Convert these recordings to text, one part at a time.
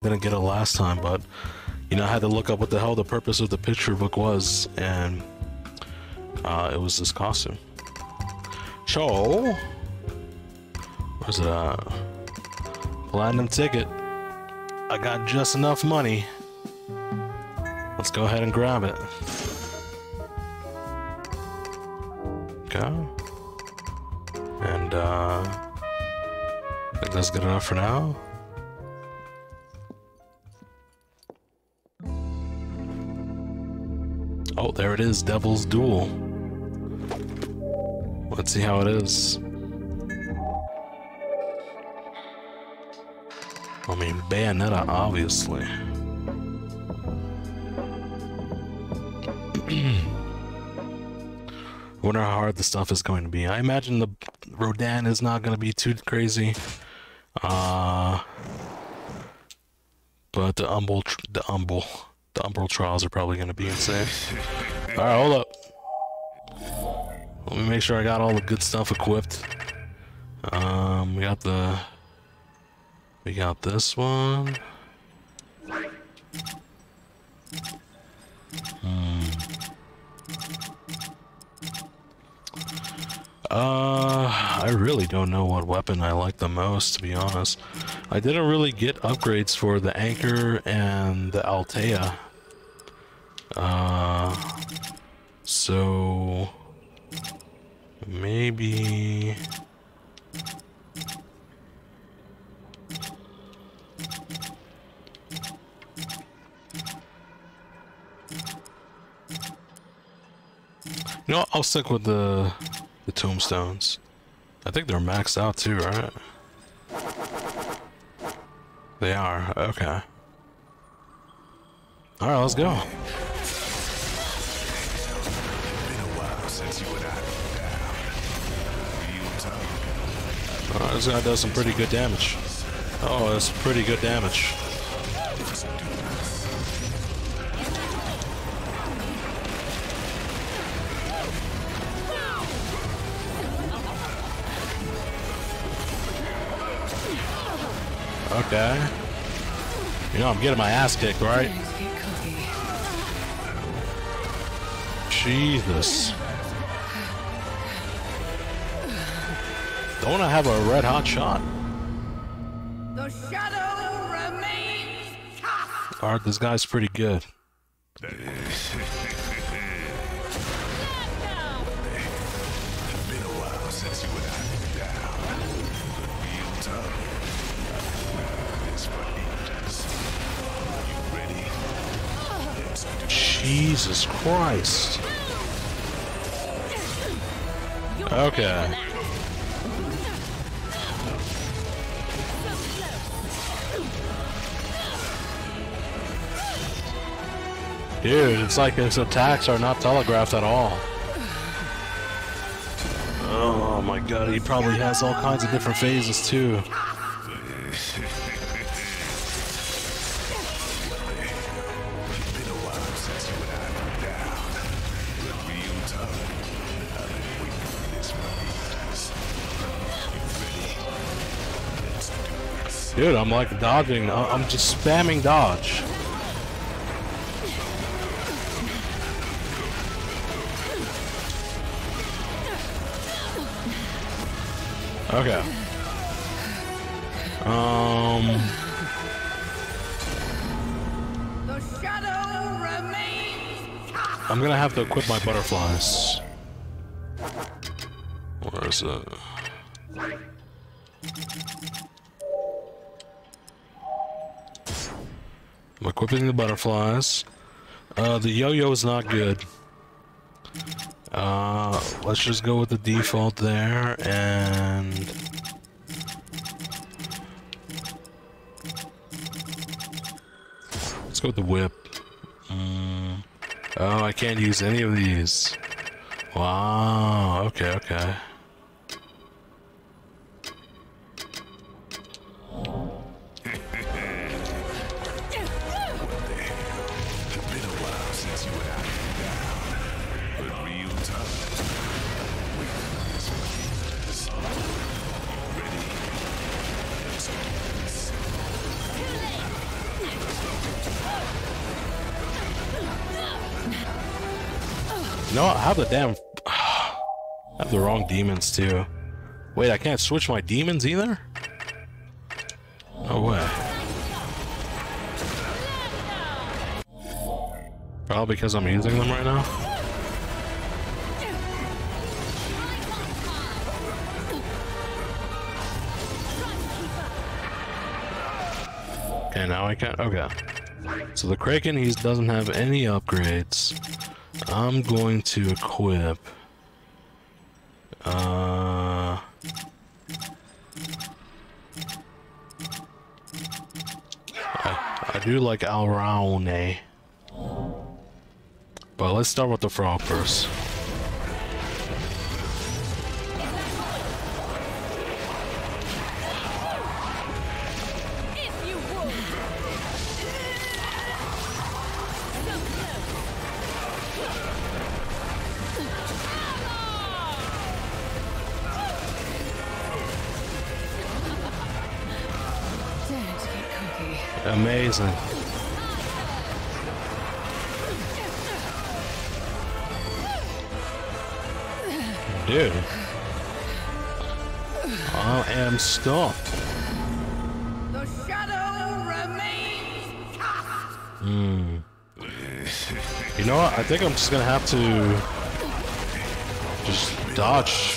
didn't get it last time, but you know, I had to look up what the hell the purpose of the picture book was, and it was this costume. So, where's it at? Platinum ticket. I got just enough money. Let's go ahead and grab it. Okay. And I think that's good enough for now. Oh, there it is, Devil's Duel. Let's see how it is. I mean, Bayonetta, obviously. I wonder how hard the stuff is going to be. I imagine the Rodan is not going to be too crazy. But the Umbral trials are probably going to be insane. Alright, hold up. Let me make sure I got all the good stuff equipped. We got this one. I really don't know what weapon I like the most, to be honest. I didn't really get upgrades for the Anchor and the Altea. So maybe you know, I'll stick with the tombstones. I think they're maxed out too, right? They are, okay. Alright, let's go. Alright, this guy does some pretty good damage. Oh, that's pretty good damage. Okay. You know, I'm getting my ass kicked, right? Jesus. Don't I have a red hot shot? The shadow remains cast. Alright, this guy's pretty good. Jesus Christ. Okay. Dude, it's like his attacks are not telegraphed at all. Oh my god, he probably has all kinds of different phases too. Dude, I'm like dodging. I'm just spamming dodge. Okay. The shadow remains cast. I'm gonna have to equip my butterflies. Where is it? I'm equipping the butterflies. The yo-yo is not good. Let's just go with the default there, and let's go with the whip. Oh, I can't use any of these. Wow, okay, okay. No, I have the damn... I have the wrong demons, too. Wait, I can't switch my demons either? No way. Probably because I'm using them right now. Okay, now I can. Okay. So the Kraken, he doesn't have any upgrades. I'm going to equip. I do like Alraune. But let's start with the frog first. Amazing. Dude. I am stumped. The shadow remains cast. You know what? I think I'm just gonna have to just dodge.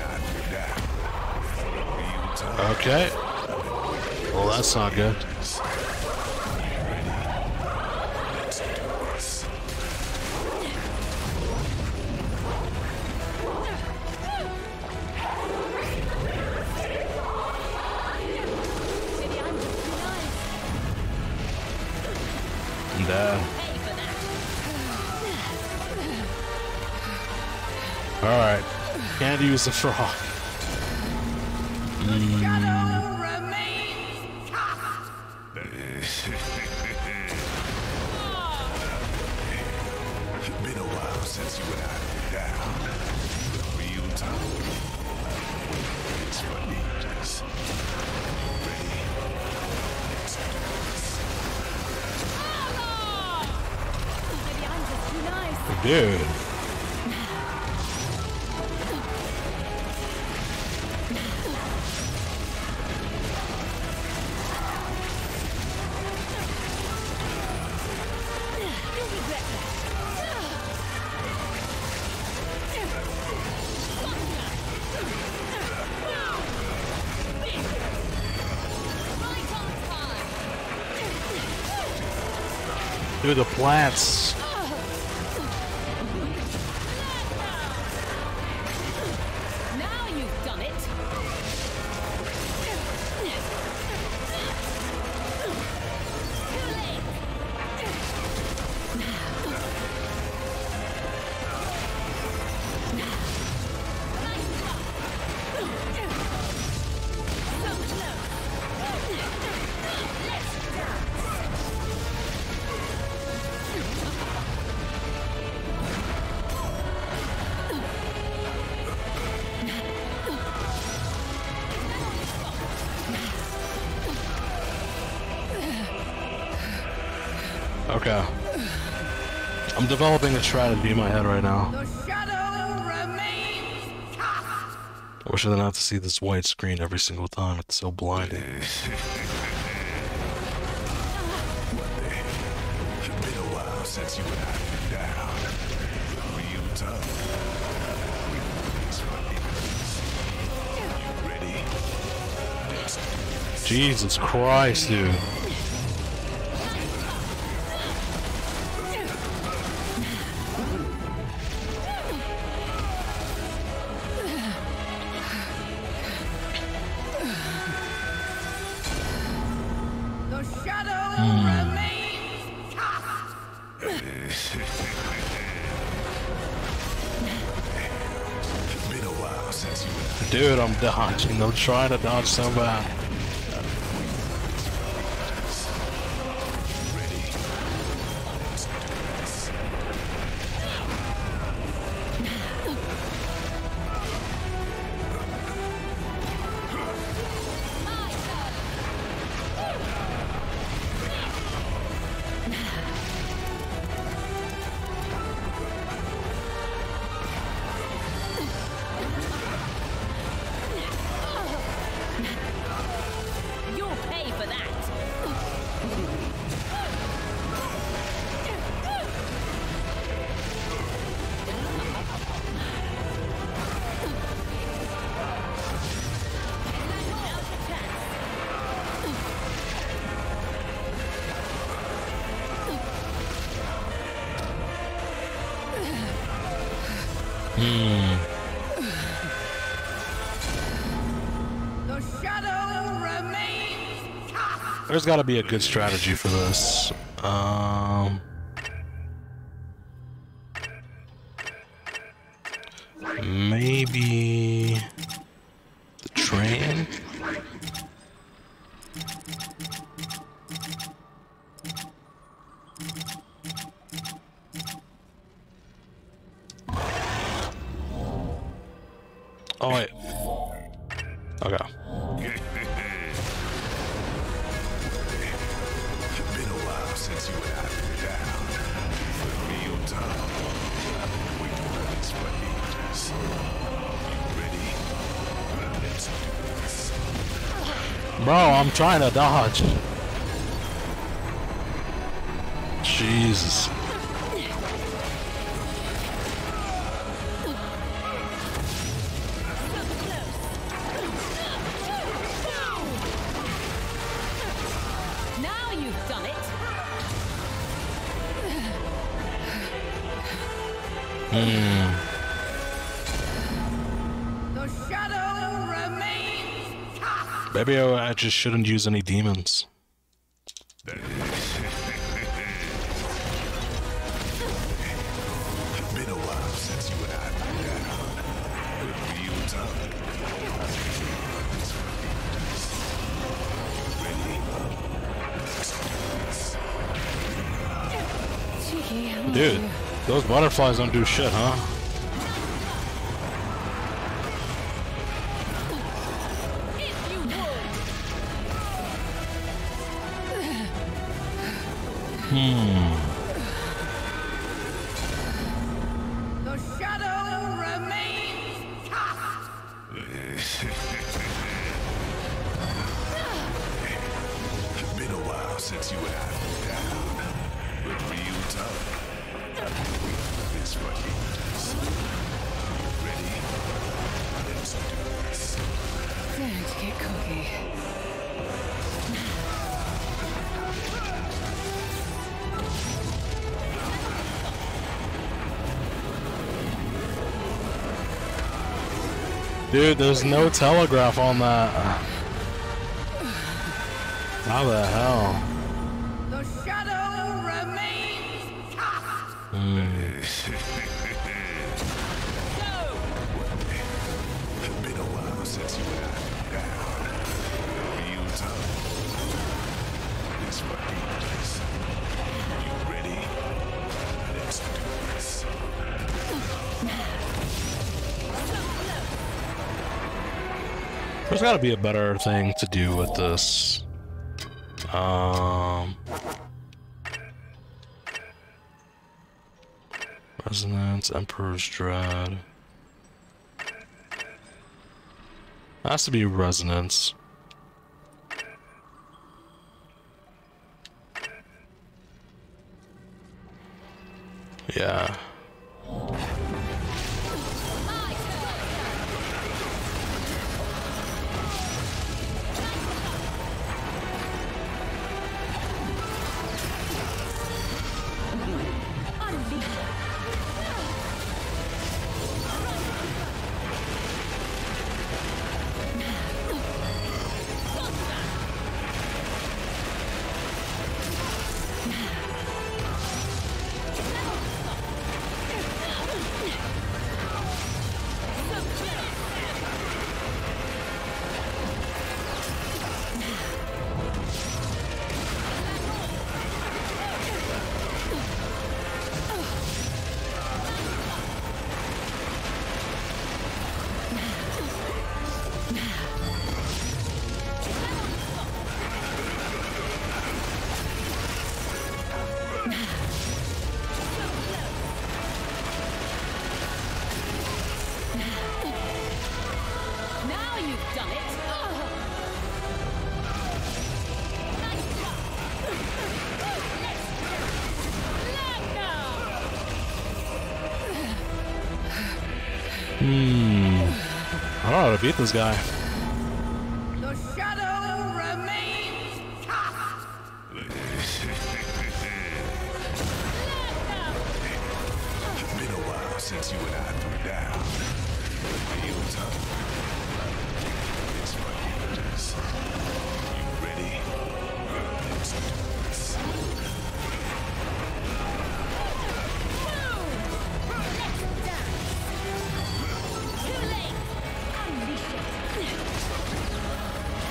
Okay. Well, that's not good. Alright. Can't use the frog. The shadow remains cast. Been a while since you and I were down. Real time. It's for ninjas. Ready? Let's do this. Maybe I'm just too nice. Dude. Dude, the plants. Now you've done it. Too late. So Okay. I'm developing a strategy in my head right now. The shadow remains cast. I wish I didn't have to see this white screen every single time. It's so blinding. Been a while since you and I were down. Real tough. It's for ninjas. You ready? Let's do this. Jesus Christ, dude. The shadow remains cast. Been a while since you and I. Dude, I'm dodging. I'm trying to dodge so bad. Ready? Let's do this. The shadow remains cast. There's got to be a good strategy for this. Maybe the train. Oh wait. Okay. Been a while since you and I been down. But real time. Wait for the next phase. You ready? Let's do this. Bro, I'm trying to dodge. Jesus. Now you've done it. The shadow remains cast. Maybe I just shouldn't use any demons. Been a while since you and I been down. But real time. Let's do this. Cheeky. Dude, those butterflies don't do shit, huh? If you would. The shadow remains cast. Been a while since you and I been down. But real time. Wait for this phase. You ready? Let's do this. Don't get cocky. Dude, there's no telegraph on that. How the hell? The shadow remains cast. Been a while since you and I been down. Real time. This phase. You ready? Let's do this. There's got to be a better thing to do with this. Resonance, Emperor's Dread. Has to be Resonance. Yeah. Now you've done it. I don't know how to beat this guy. The shadow remains cast. Been a while since you and I threw down. Real tough. It's forgiveness. You ready? Let's do this. Too late. Unleash it.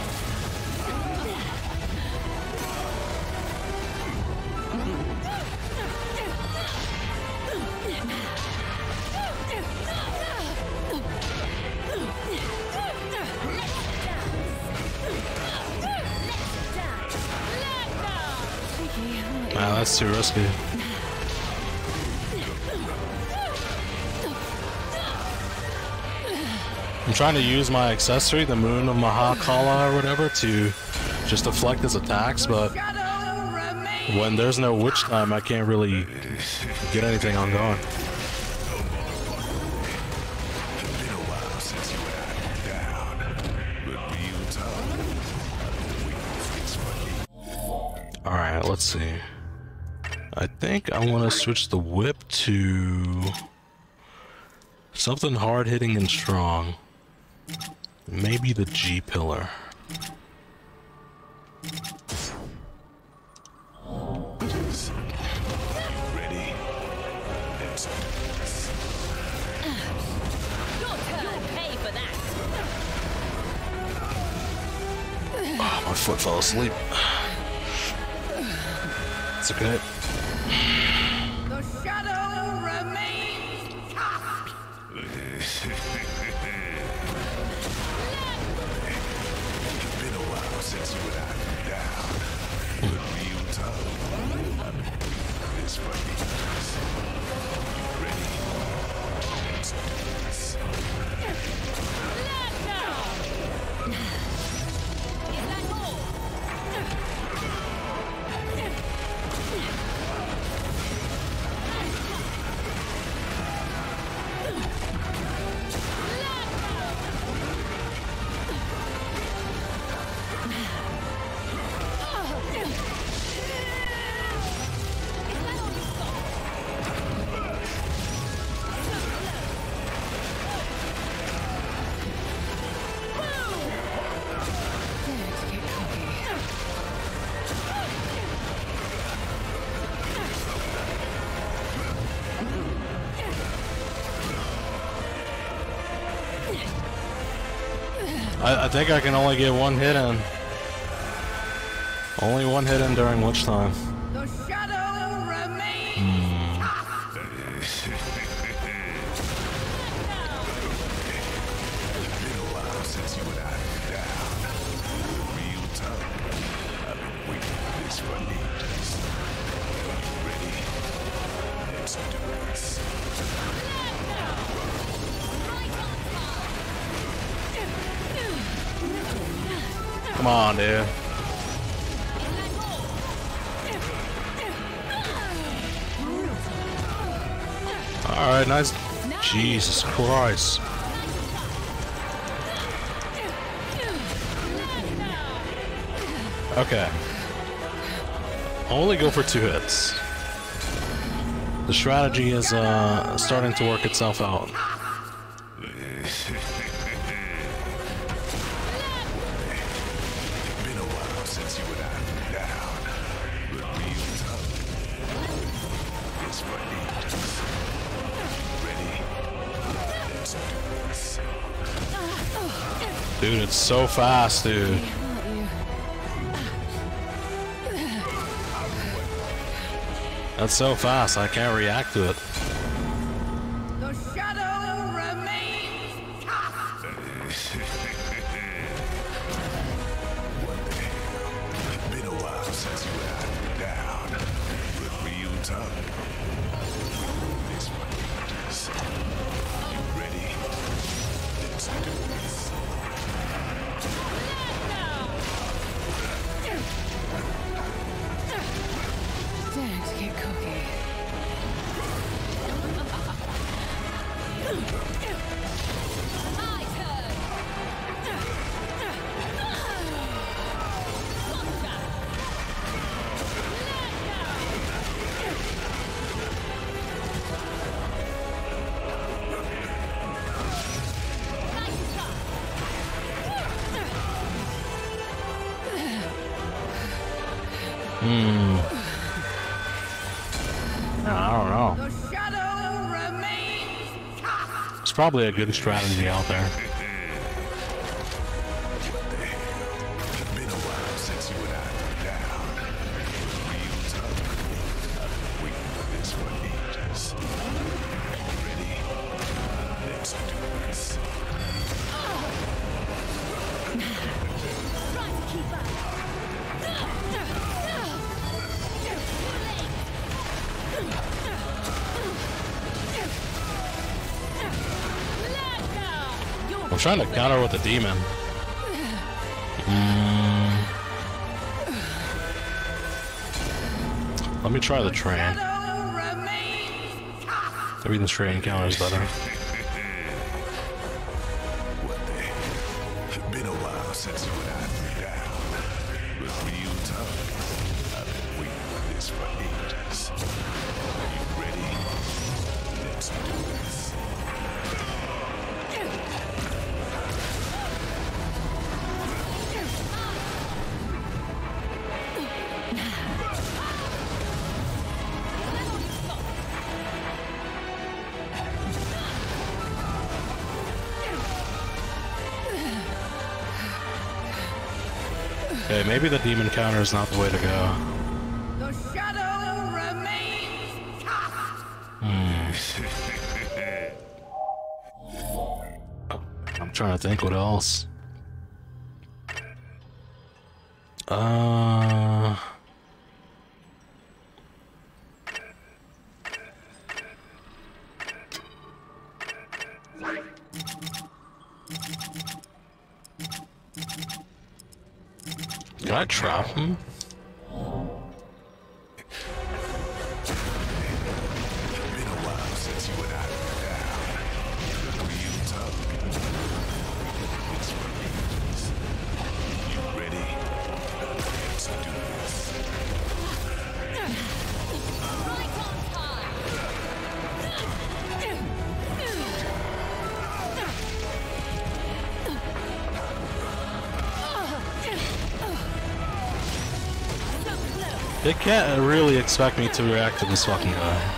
Wow, that's too risky. I'm trying to use my accessory, the Moon of Mahakala or whatever, to just deflect his attacks, but Shadow remains. when there's no witch time, I can't really get anything on going. Been a while since you and I threw down. But real tough. Weakness for me. Alright, let's see. I think I want to switch the whip to something hard-hitting and strong. Maybe the G pillar. Ready? Let's do this. Your turn. Pay for that. Oh, my foot fell asleep. It's okay. The shadow remains cast. Been a while since you and I threw down. But real tough. Weakness for me. You ready? Let's do this. Let go. Is that all? I think I can only get one hit in. Only one hit in during witch time. The shadow remains cast. Been a while since you and I threw down. Real tough. I've been waiting for this for ages. Ready? Let's do this. Come on, dude. Alright, nice. Jesus Christ. Okay. Only go for 2 hits. The strategy is starting to work itself out. Been a while since you and I threw down. But real tough. It's for ages. Ready? Let's do this. Dude, it's so fast, dude. That's so fast, I can't react to it. The shadow remains cast. Been a while since you and I threw down. But real tough. This one ages. You ready? Let's do this. Don't get cocky. probably a good strategy out there. Been a while since you and I were down. Real tough. I've been waiting for this for ages. Ready? Let's do this. Try to keep up. I'm trying to counter with the demon. Let me try the train. Shadow remains cast. Maybe the train counter is better. What the? Been a while since you and I were down. But real tough. I've been waiting for this for ages. You ready? Let's do this. Okay, maybe the demon counter is not the way to go. The shadow remains cast. I'm trying to think what else. Can I trap him? Been a while since you and I were down. Real tough. It's for ages. You ready? Let's do this. Right on time. So close. They can't really expect me to react to this fucking guy.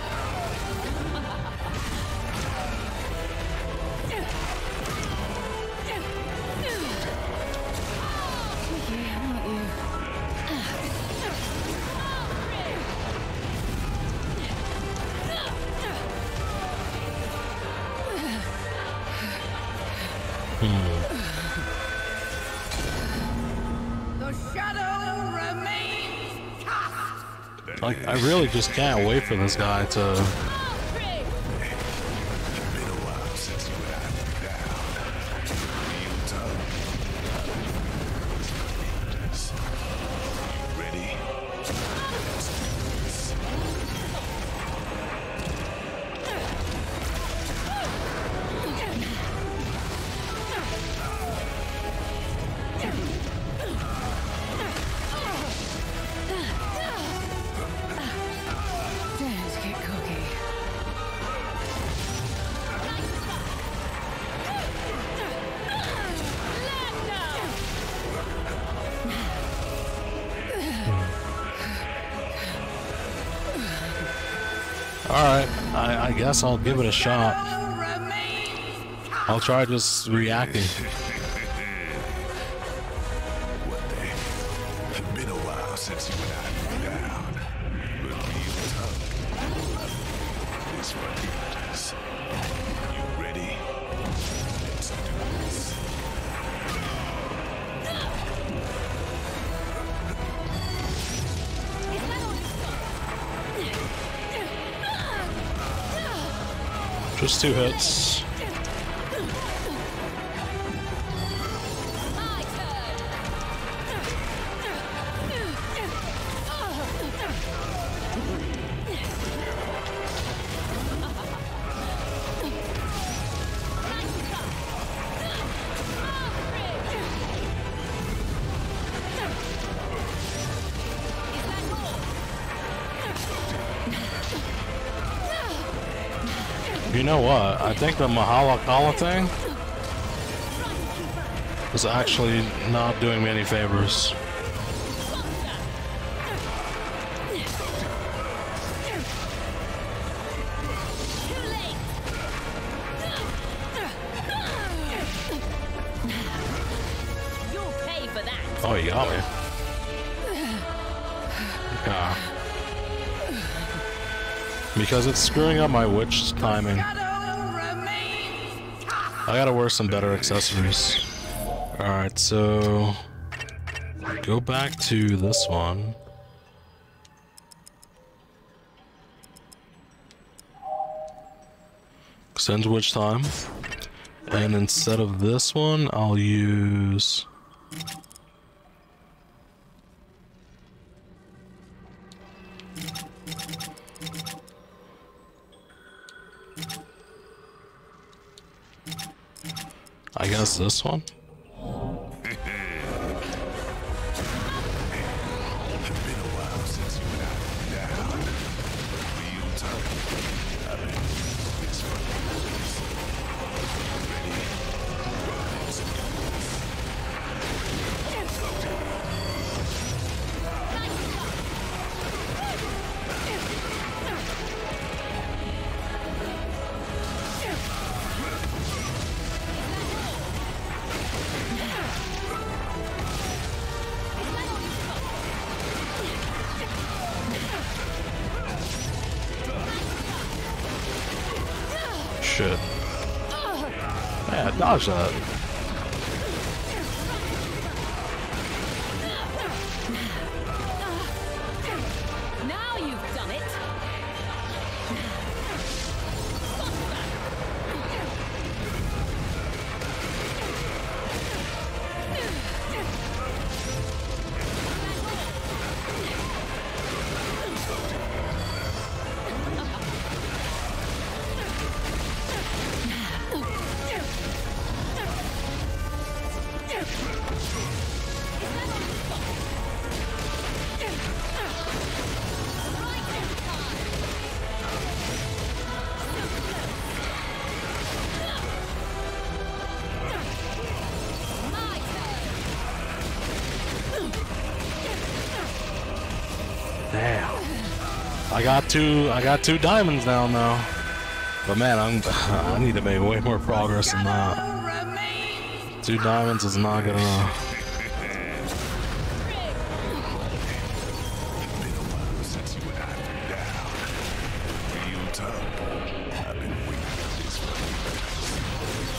The shadow remains cast. Like, I really just can't wait for this guy to... Been a while since you and I were down. Real tough. You ready? Let's do this. Don't get cocky. Alright, I guess I'll give it a shot. Shadow remains cast. I'll try just reacting. What the? Been a while since you and I were down. But real tough. This for ages. You ready? Let's do this. Just 2 hits. My turn. You know what? I think the Mahalakala thing is actually not doing me any favors. Too late. Oh, you got me. Yeah. Because it's screwing up my witch timing. Shadow remains cast. I gotta wear some better accessories. Alright, so... go back to this one. Extend witch time. And instead of this one, I'll use... I guess this one? Shit. Yeah, dodge that. Now you've done it. Damn. I got two diamonds down now. But man, I need to make way more progress than that. Shadow remains. 2 diamonds is not good enough. Since you and I went down. Real tough. I've been waiting for this one.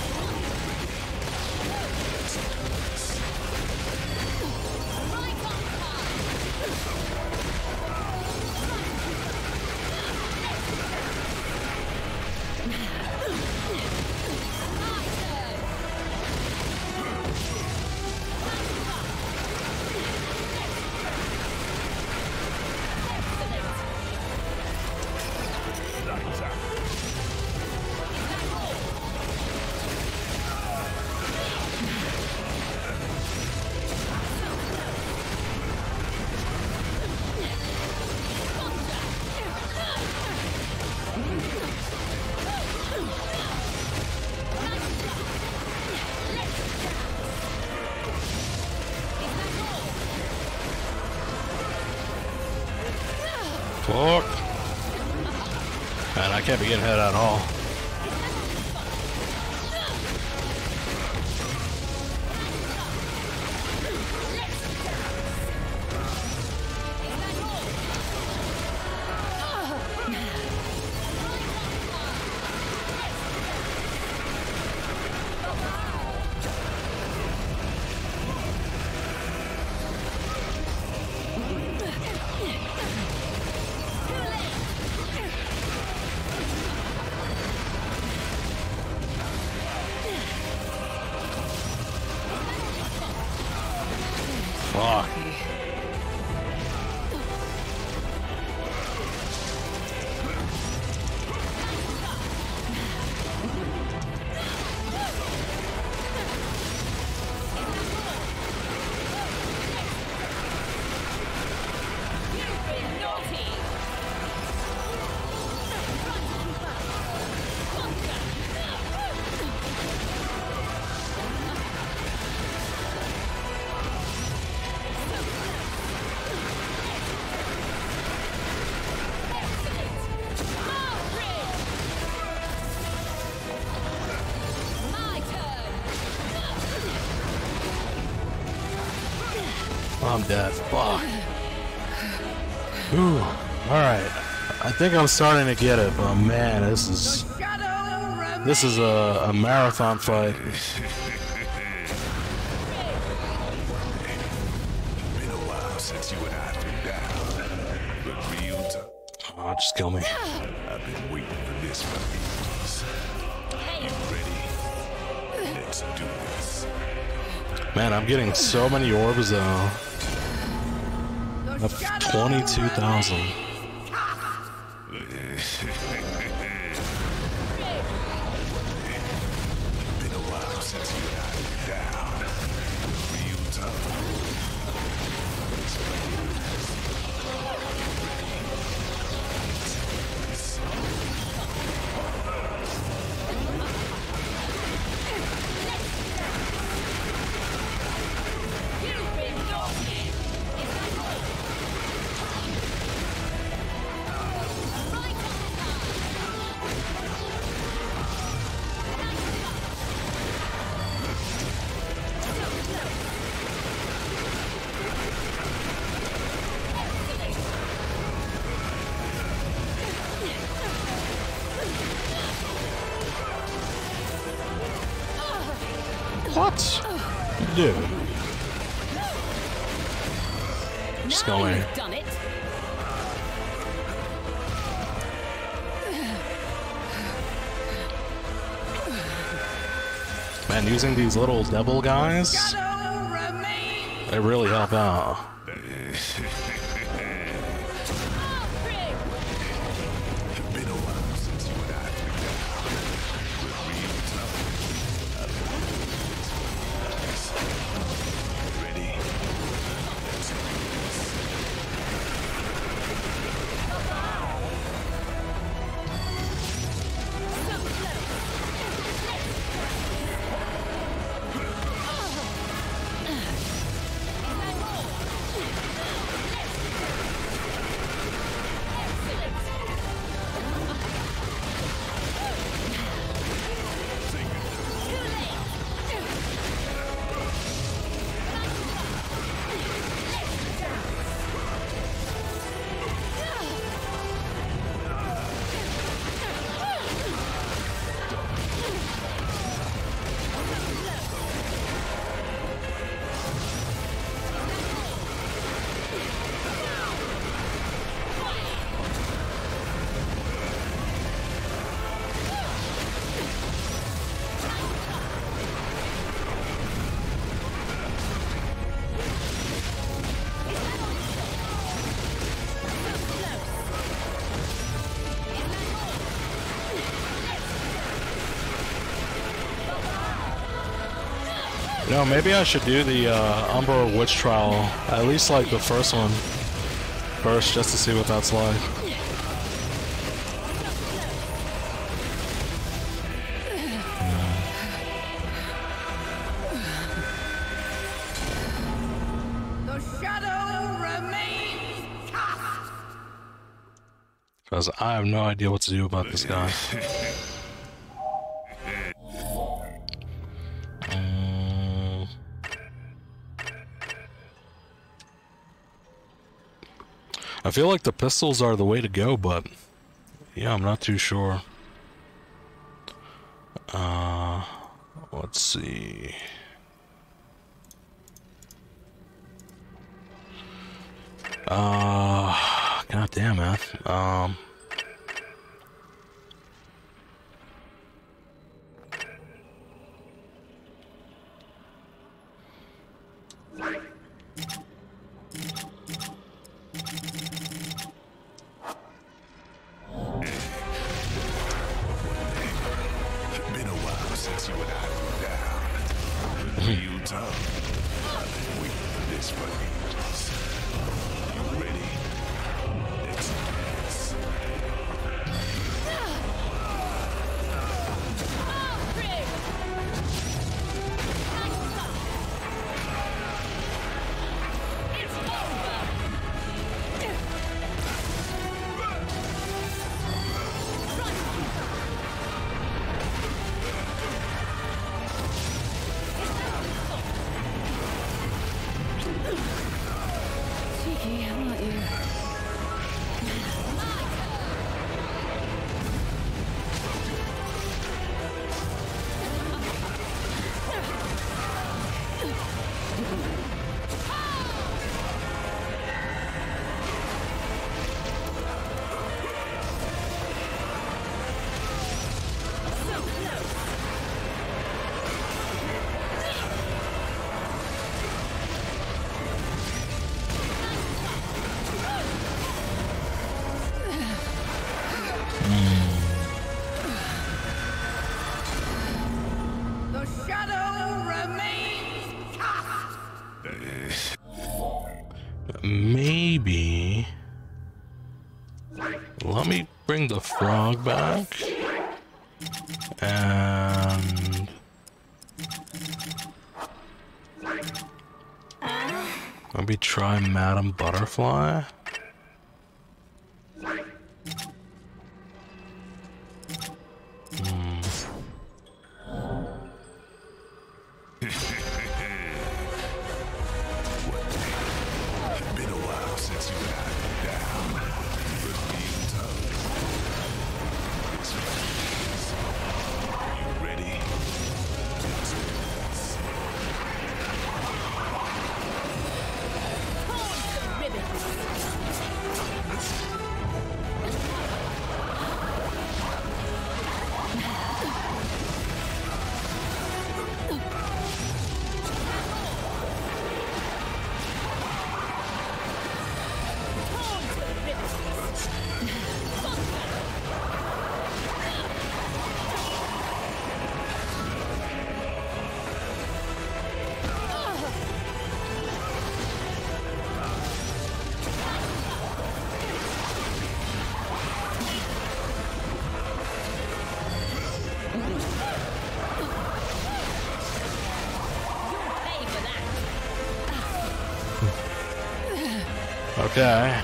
Fuck. Man, I can't be getting hit at all. Fuck. I'm dead. Fuck. Ooh. Alright. I think I'm starting to get it, but man, this is a marathon fight. Been a while since you and I've been down. But real tough. Oh, just kill me. I've been waiting for this for years. You ready? Let's do this. Man, I'm getting so many orbs though. I have 22,000. Been a while since you and I've been down. Real tough. What? Dude. Just go away. You've done it. Man, using these little devil guys, they really help out. Been a while since you and I've been down. But real tough. Ready? Let's do this. You know, maybe I should do the Umbra Witch Trial, at least like the first one first, just to see what that's like. The shadow remains cast. Because I have no idea what to do about this guy. I feel like the pistols are the way to go, but yeah, I'm not too sure. Let's see. God damn it. Been a while since you and I were down. Real tough. I've been waiting for this for ages. You ready? Let's do this. Let me bring the frog back. And maybe try Madam Butterfly. Been a while since you had me down. Reveal tongue. It's Are you ready? Let's do this. Okay,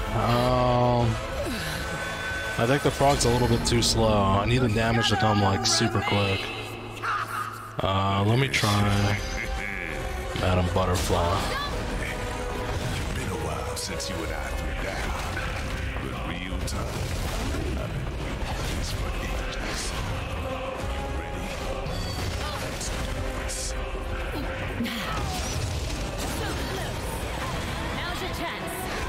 I think the frog's a little bit too slow. I need the damage to come like super quick. Let me try Madam Butterfly. Been a while since you and I threw down. Reveal tongue. I've been waiting this for ages. You ready? Let's do this. Now's your chance.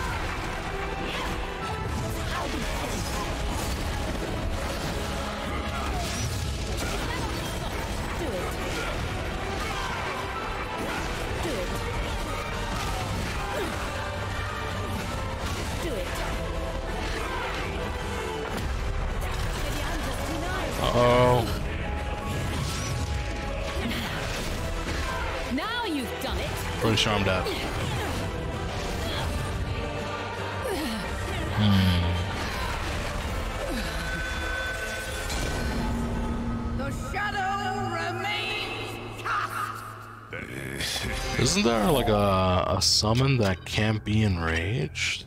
Uh-oh. Now you've done it. Pretty sure I'm dead. The shadow remains cast. Isn't there like a summon that can't be enraged?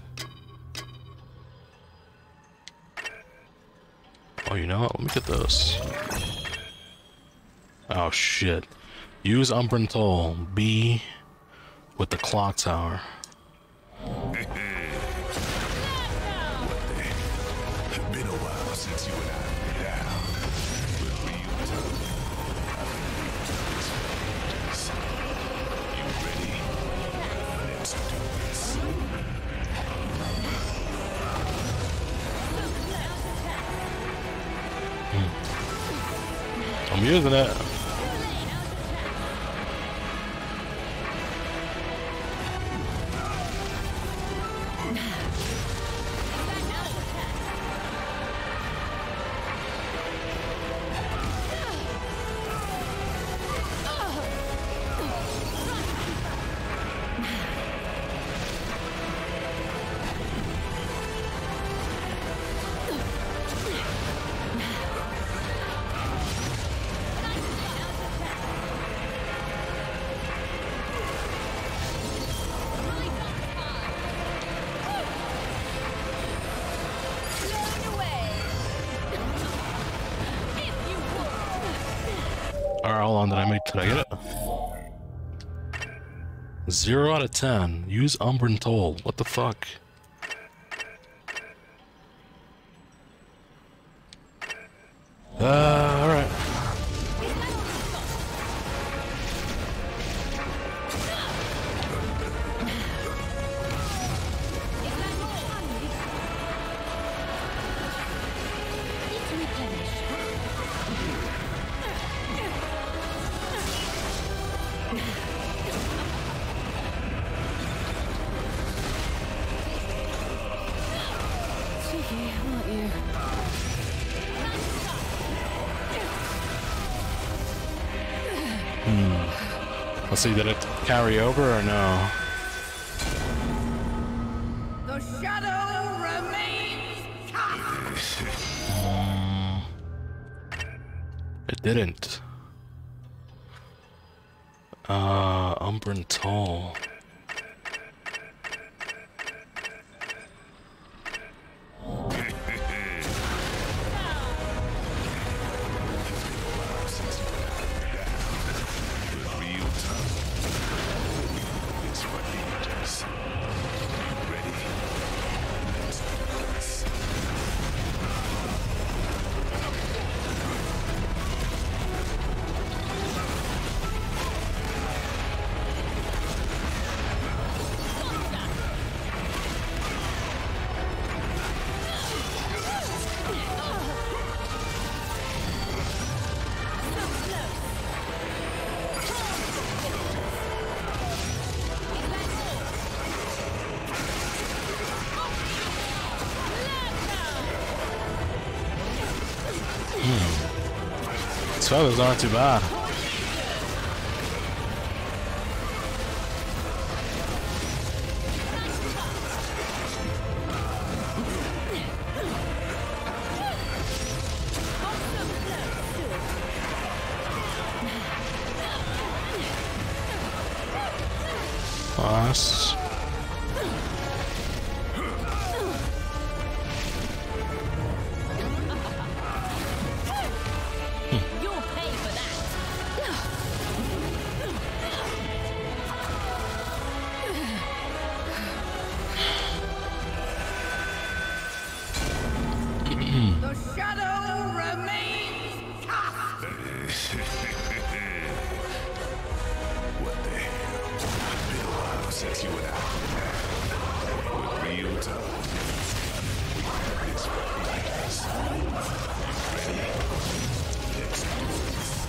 Oh, you know what? Let me get this. Oh shit. Use Umbran Toll. B with the clock tower. Been a while since you and I were down. Reveal tongue. I've been waiting this for ages. You ready? Let's do this. I'm using it. Alright, hold on, did I get it? 0 out of 10. Use Umbran Toll. What the fuck? Alright. Let's see, did it carry over or no? The shadow remains cast. It didn't. Umbran Tall. Real tough. It's what he does. Ready? Let's do this. His feathers aren't too bad. Nice. You'll pay for The shadow remains cast. What the hell? Been a while since you and I had real tough. It's what he does. Ready? Let's do this.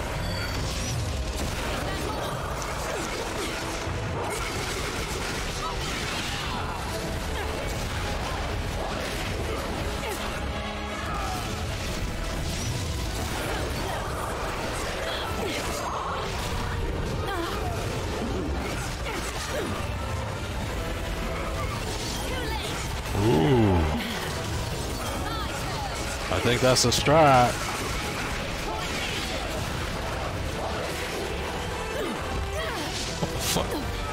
Ooh. I think that's a strat. What the fuck?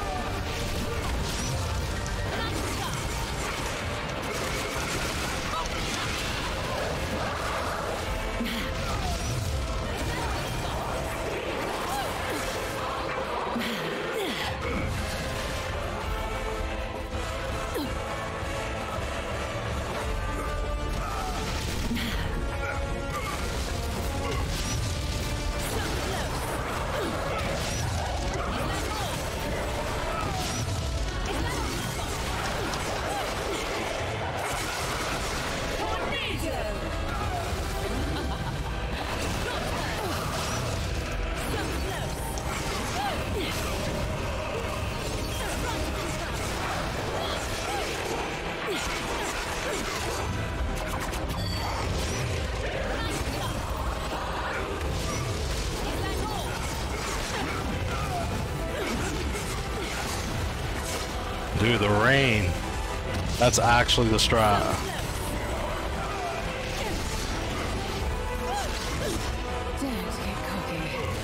Dude, the rain. That's actually the strat. Don't get cocky.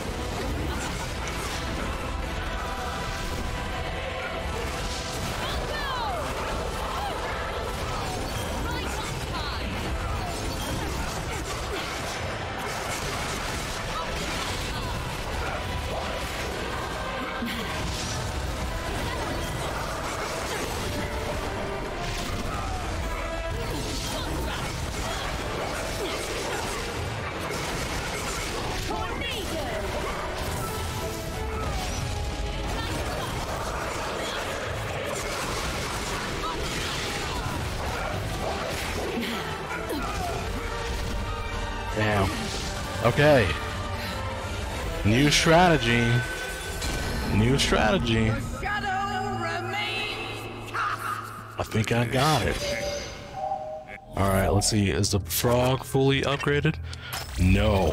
Damn. Okay. New strategy. New strategy. The shadow remains cast. I think I got it. Alright, let's see. Is the frog fully upgraded? No.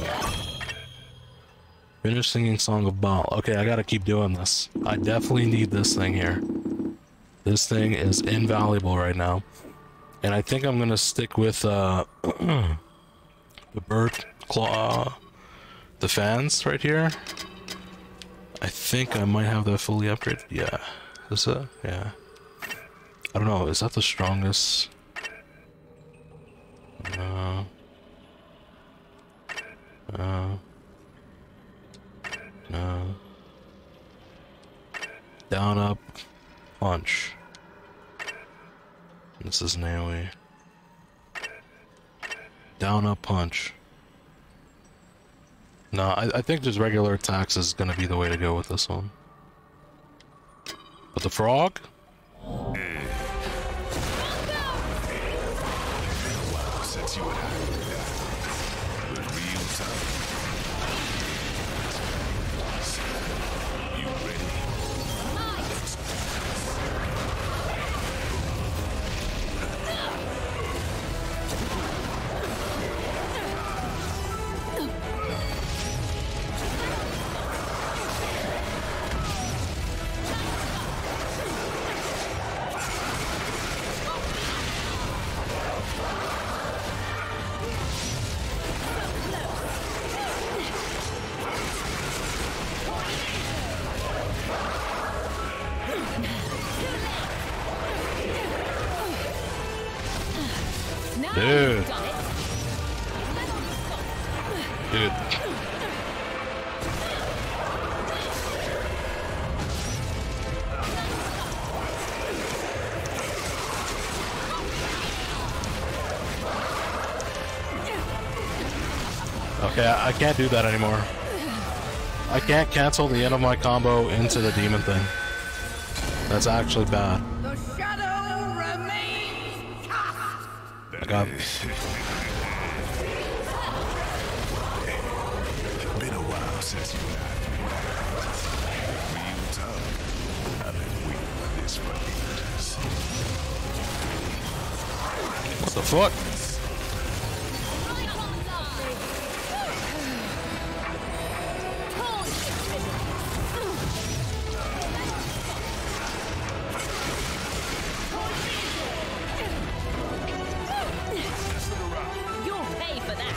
Finish singing Song of Baal. Okay, I gotta keep doing this. I definitely need this thing here. This thing is invaluable right now. And I think I'm gonna stick with the bird claw, the fans right here. I think I might have that fully upgraded. Yeah, is it? Yeah. I don't know. Is that the strongest? No. Down, up, punch. This is Naomi. Down, up, punch. No, I think just regular attacks is gonna be the way to go with this one. But the frog? Wow, since you and I did that. But real time. You ready? Now Dude. you've done it. Dude. Okay, I can't do that anymore. I can't cancel the end of my combo into the demon thing. That's actually bad. The shadow remains cast. I got... Been a while since you and I did that. Real time. I've been waiting for this for ages. What the fuck? You'll pay for that.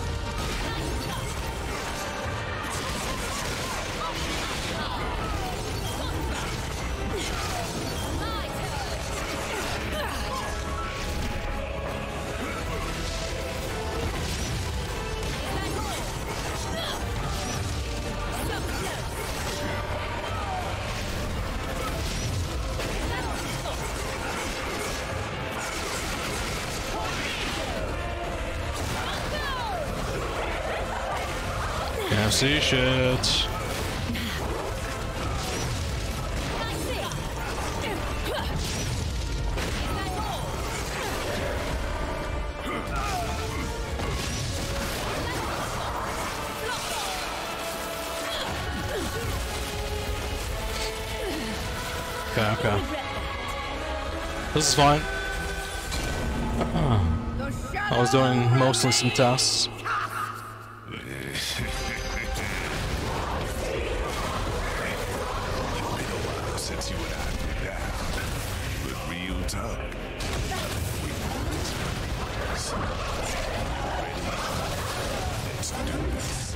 Can't see shit. Okay, okay. This is fine. The shadow I was doing mostly some tests. Since you and I did that. But real time. I've been waiting for this for ages. Ready? Let's do this.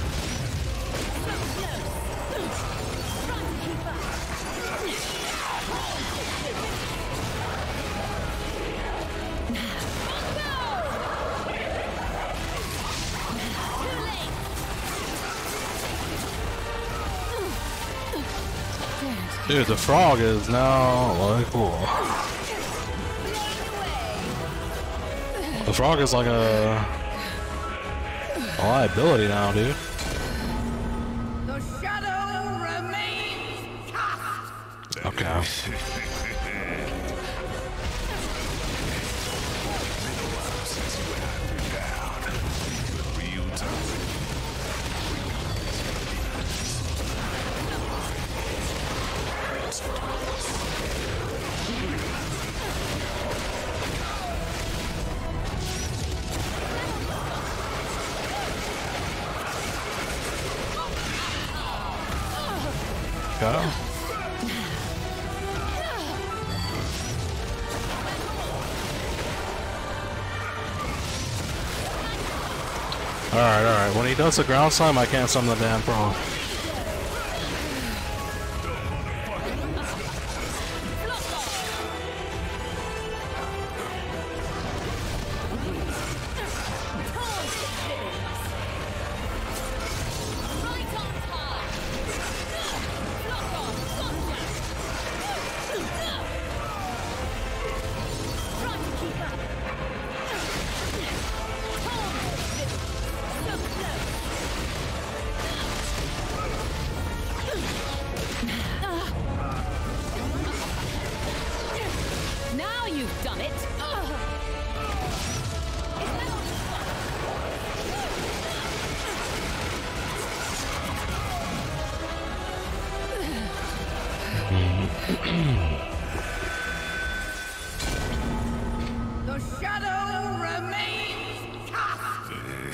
Dude, the frog is now like cool. The frog is like a liability now, dude. The shadow remains cast. Okay. Since you and I did down. But real time. Okay. Alright, alright. When he does the ground slime, I can't summon the damn frog. Now you've done it. The shadow remains cast.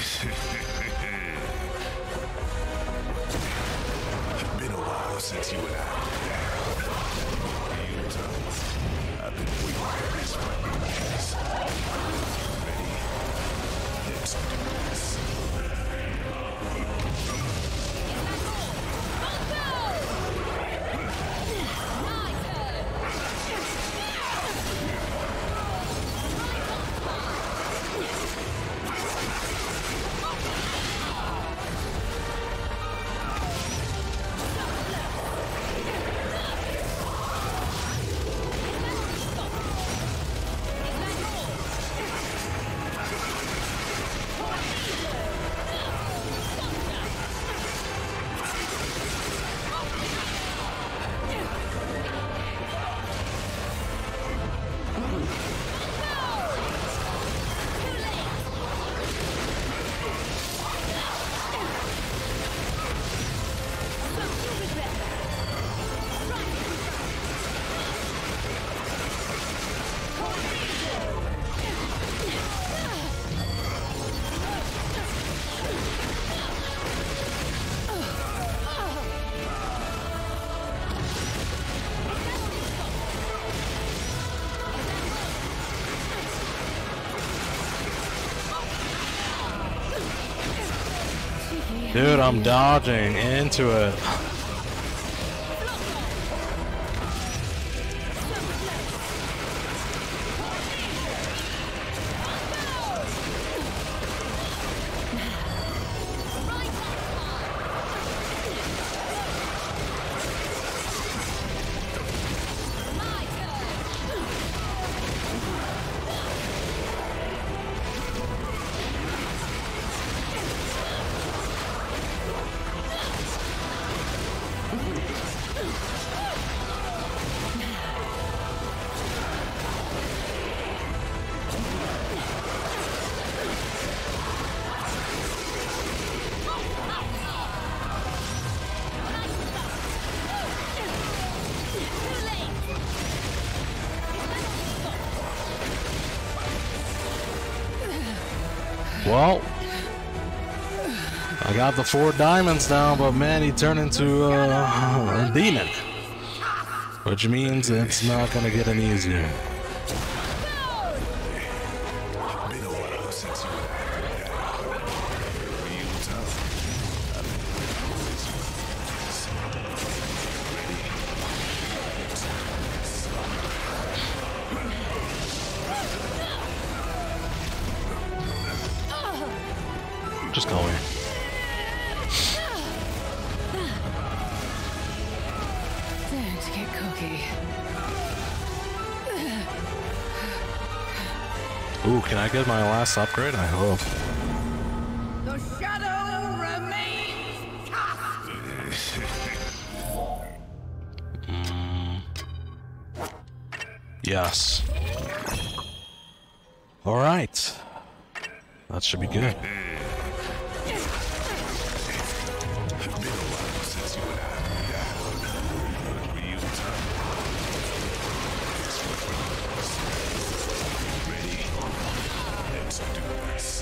Been a while since you and I were down. You tough. I've been waiting for this for years. Ready? Let's do this. Dude, I'm dodging into it. Well, I got the 4 diamonds down, but man, he turned into a demon. Which means it's not gonna get any easier. Been a while since you and I were down. Real tough. I've been waiting for this for years. Ready? Let's do this. Just call me. Don't get cocky. Ooh, can I get my last upgrade? I hope. The shadow remains cast. Yes. Alright. That should be good. Since you and I were down. Real tough. Ready? Let's do this.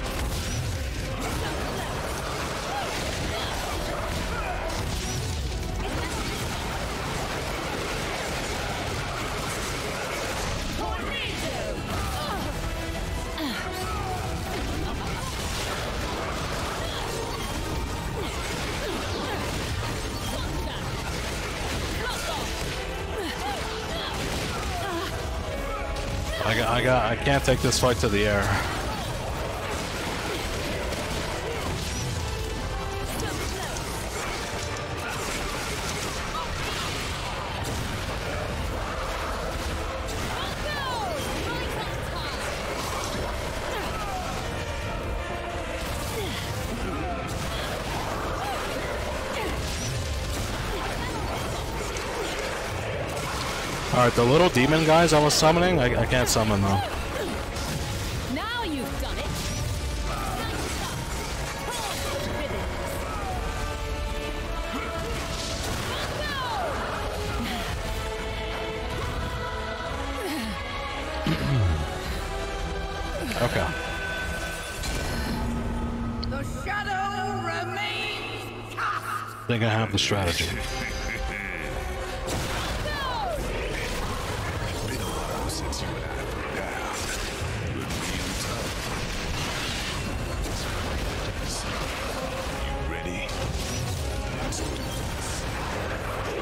I can't take this fight to the air. Alright, the little demon guys I was summoning, I can't summon them. Now you've done it. Okay. The shadow remains cast. I think I have the strategy. Been a while since you and I were down. But real tough. You ready? Let's do this.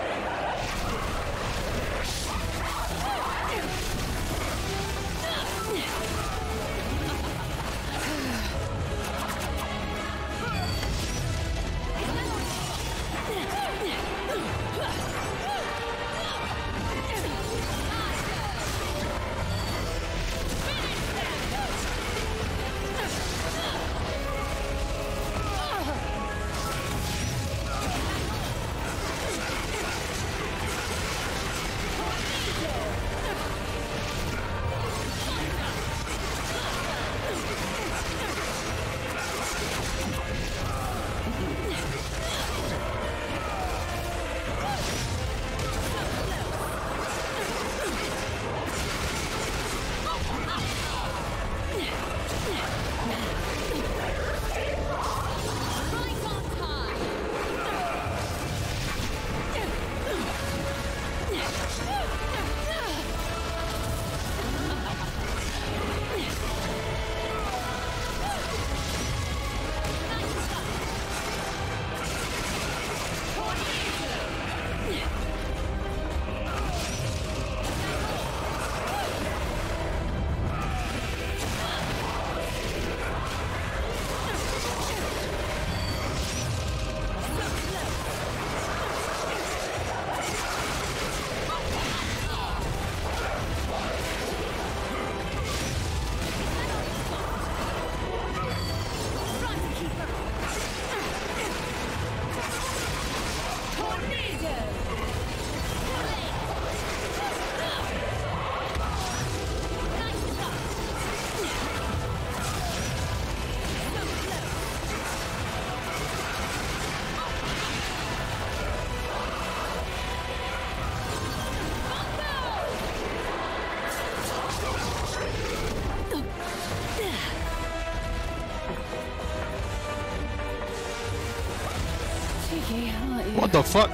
What the fuck?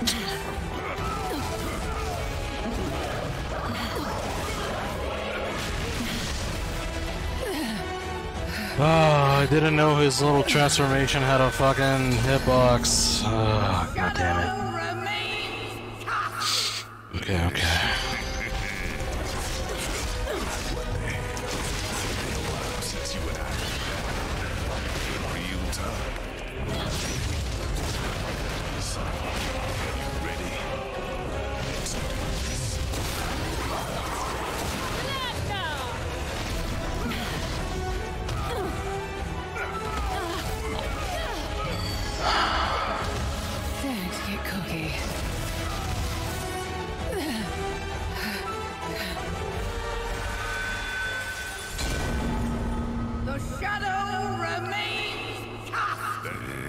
Oh, I didn't know his little transformation had a fucking hitbox. Oh, god damn it. Shadow remains cast. Okay, okay. Since you and I were real tough. Ready? Let's do this. Don't get cocky. The shadow remains cast.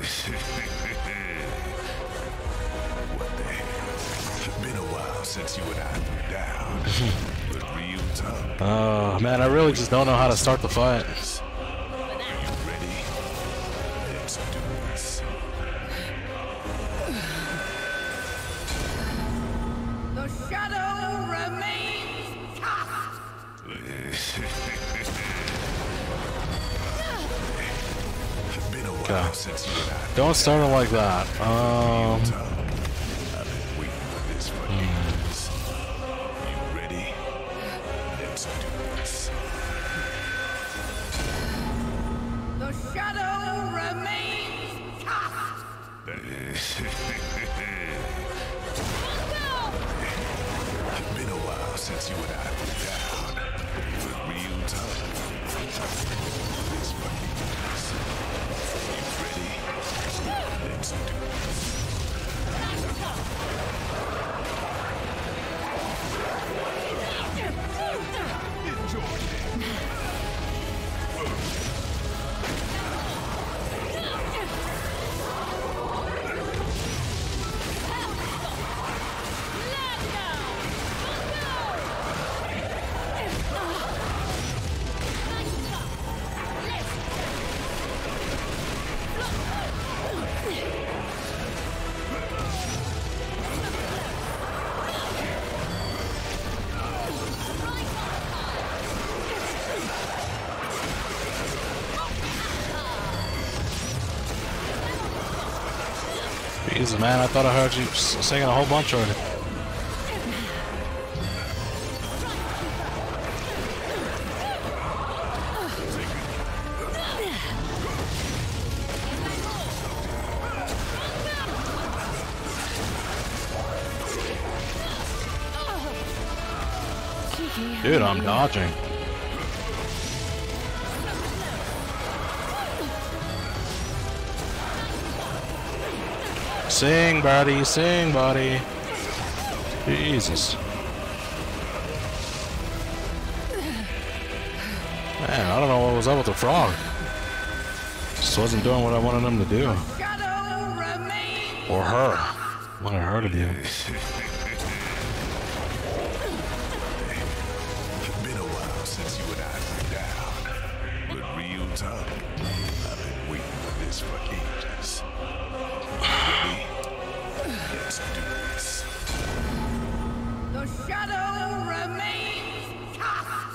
What the hell? Been a while since you and I were down. But real tough. Oh, man, I really just don't know how to start the fight. Are you ready? Let's do this. The shadow remains cast. Been a while Okay. since you and I Don't start it like that. I've been waiting for this for years. You ready? Let's do this. Jesus, man, I thought I heard you singing a whole bunch already. Dude, I'm dodging. Sing, buddy, sing, buddy. Jesus. Man, I don't know what was up with the frog. Just wasn't doing what I wanted him to do. Shadow remains. Or her. What I heard of you. Been a while since you and I went down. But real tough. I've been waiting for this for ages. Ready? Let's do this. The shadow remains cast.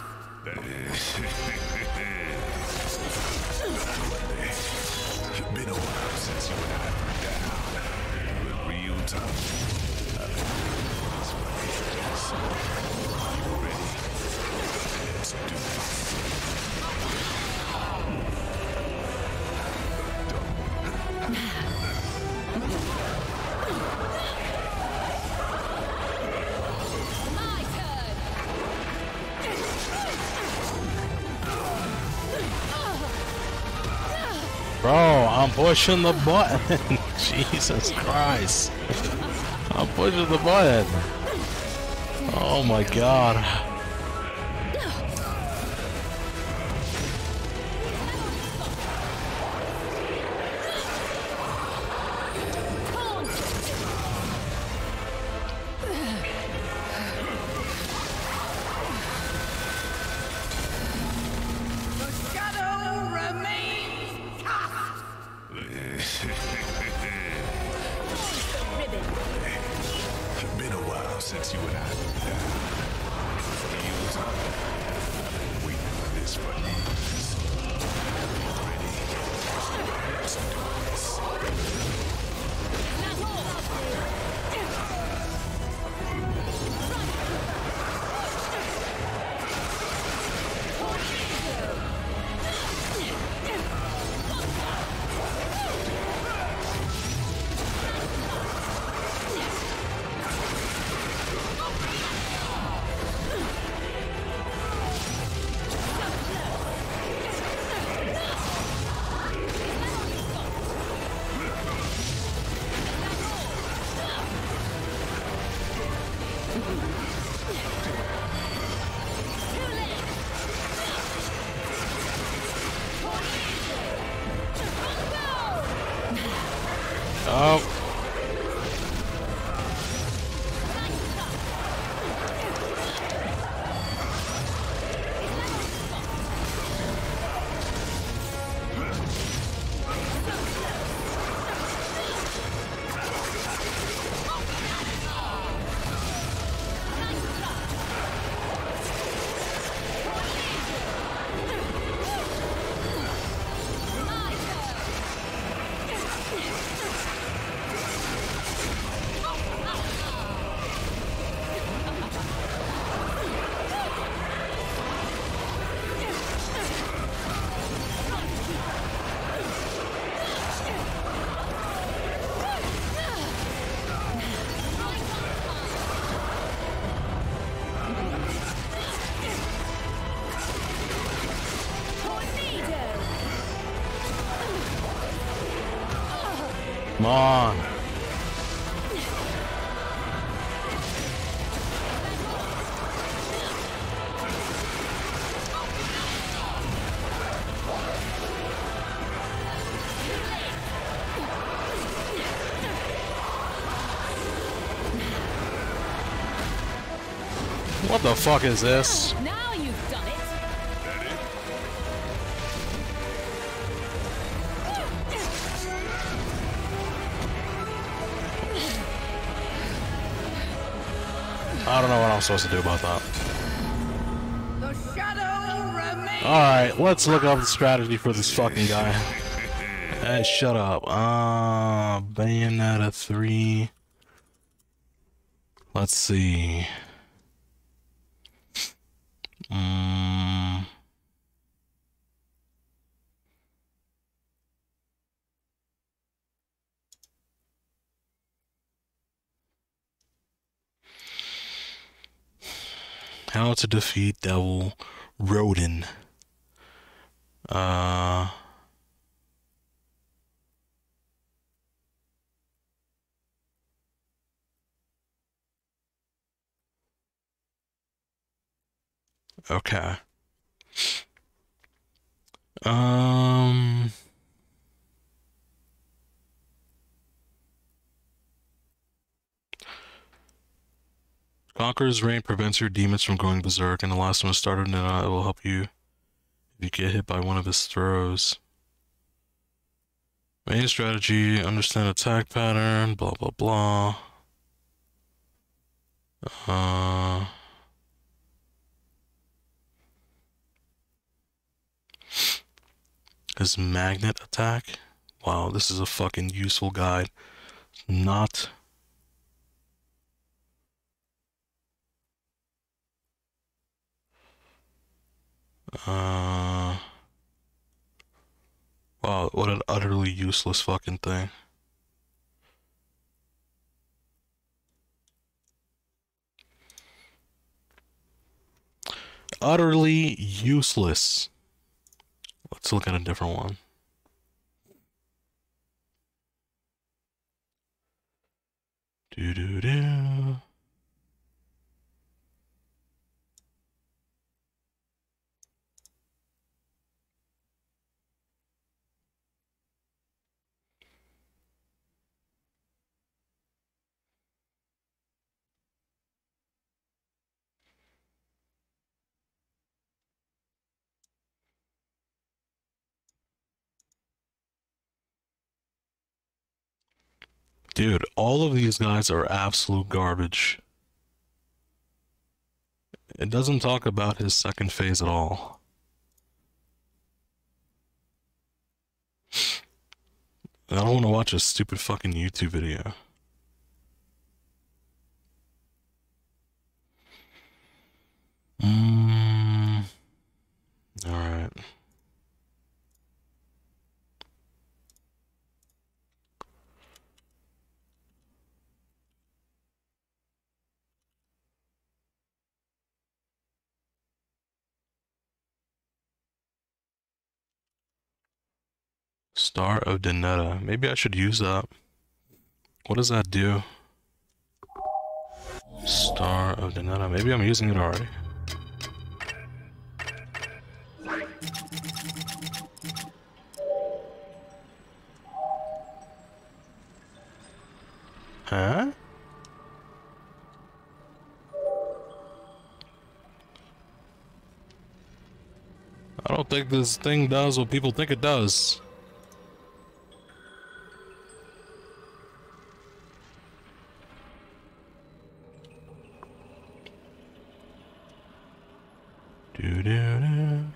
Been a while since you and I went down. But real tough. I've been waiting for this for ages. You ready? Let's do this. My turn. Bro, I'm pushing the button. Jesus Christ. I'm pushing the button. Oh my god. The shadow remains cast. Been a while since you and I went down. Real tough. I've been waiting for this for ages. Ready? Let's do this. Oh. Come on. What the fuck is this? Now you've done it. I don't know what I'm supposed to do about that. The shadow remains. Alright, let's look up the strategy for this fucking guy. Hey, shut up. Bayonetta 3. Let's see. How to defeat Devil Rodin. Okay. Conqueror's Reign prevents your demons from going berserk, and the last one started, and it will help you if you get hit by one of his throws. Main strategy, understand attack pattern, blah blah blah. His magnet attack. Wow, this is a fucking useful guide. Not. Wow, what an utterly useless fucking thing. Utterly useless. Let's look at a different one. Do. Dude, all of these guys are absolute garbage. It doesn't talk about his second phase at all. I don't want to watch a stupid fucking YouTube video. Alright. Star of Denetta. Maybe I should use that. What does that do? Star of Denetta. Maybe I'm using it already. Huh? I don't think this thing does what people think it does. Do.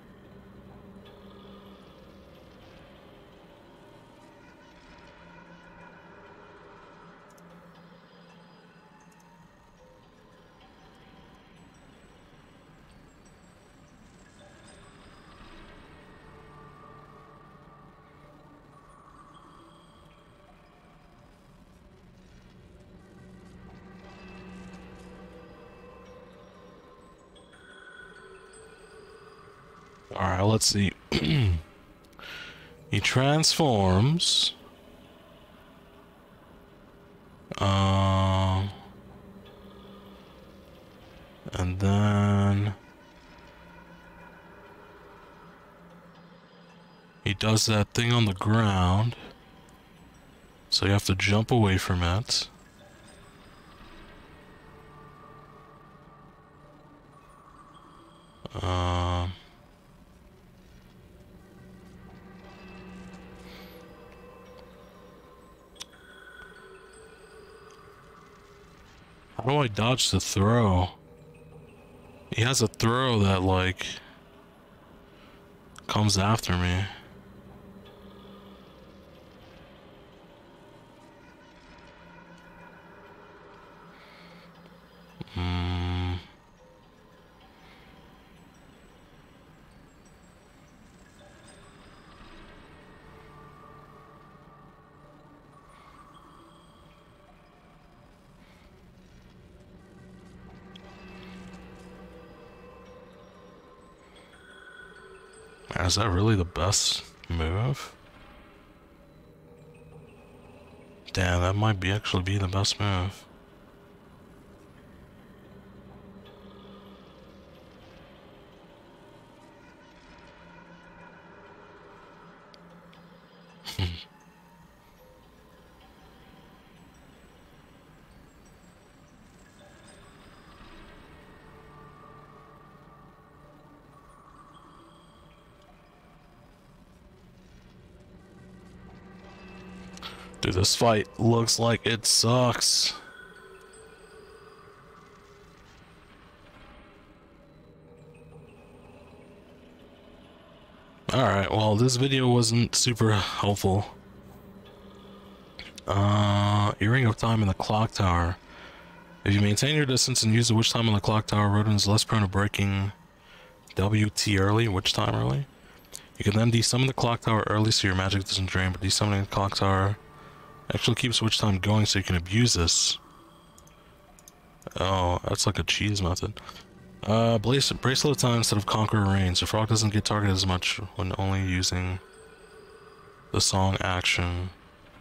Alright, let's see. He transforms. And then he does that thing on the ground. So you have to jump away from it. How do I dodge the throw? He has a throw that, like, comes after me. Is that really the best move? Damn, that might be actually be the best move. Dude, this fight looks like it sucks. Alright, well, this video wasn't super helpful. Earring of Time in the Clock Tower. If you maintain your distance and use the Witch Time on the Clock Tower, Rodin is less prone to breaking WT early, Witch Time early. You can then desummon the Clock Tower early so your magic doesn't drain, but desummoning the Clock Tower actually keeps Witch Time going so you can abuse this. Oh, that's like a cheese method. Bracelet of Time instead of Conqueror Reigns. The frog doesn't get targeted as much when only using the song action.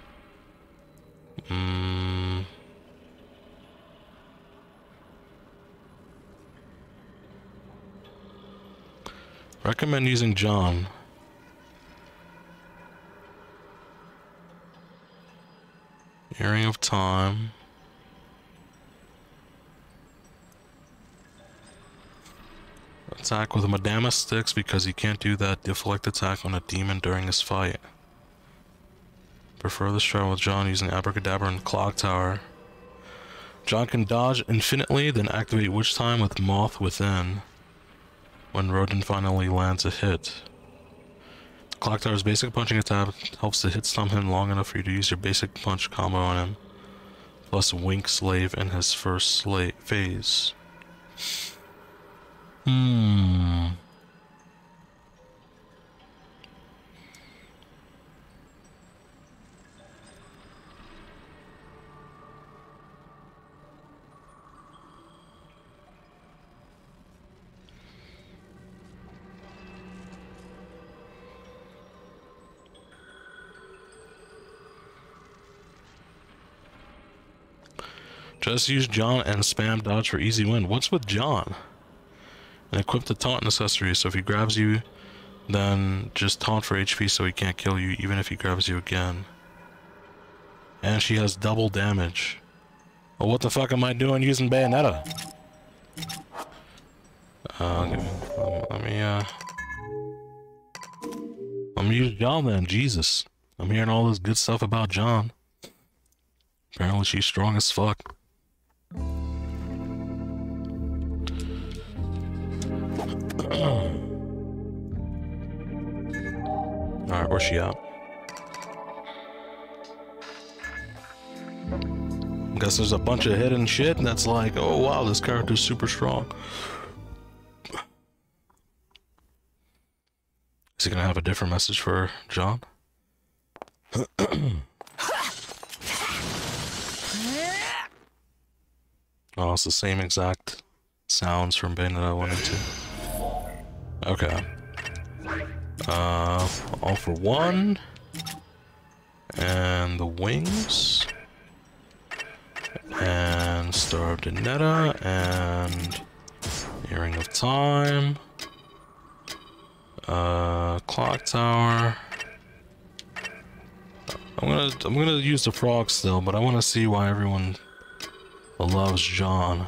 Recommend using John. Earring of Time. Attack with Madama Sticks because he can't do that deflect attack on a demon during his fight. Prefer the strat with John using Abracadabra and Clock Tower. John can dodge infinitely, then activate Witch Time with Moth Within when Rodin finally lands a hit. Clock Tower's basic punching attack helps to hit stun him long enough for you to use your basic punch combo on him, plus Wink Slave in his first phase. Just use John and spam dodge for easy win. What's with John? And equip the taunt accessory, so if he grabs you, then just taunt for HP so he can't kill you, even if he grabs you again. And she has double damage. Well, what the fuck am I doing using Bayonetta? Let me use John then, Jesus. I'm hearing all this good stuff about John. Apparently she's strong as fuck. Alright, where's she at? Guess there's a bunch of hidden shit that's like, oh wow, this character's super strong. Is he gonna have a different message for John? Oh, it's the same exact sounds from Bayonetta 1 and 2. Okay. All for one. And the wings. And Star of Denetta. And Earring of Time. Clock Tower. I'm gonna use the frog still, but I want to see why everyone loves John.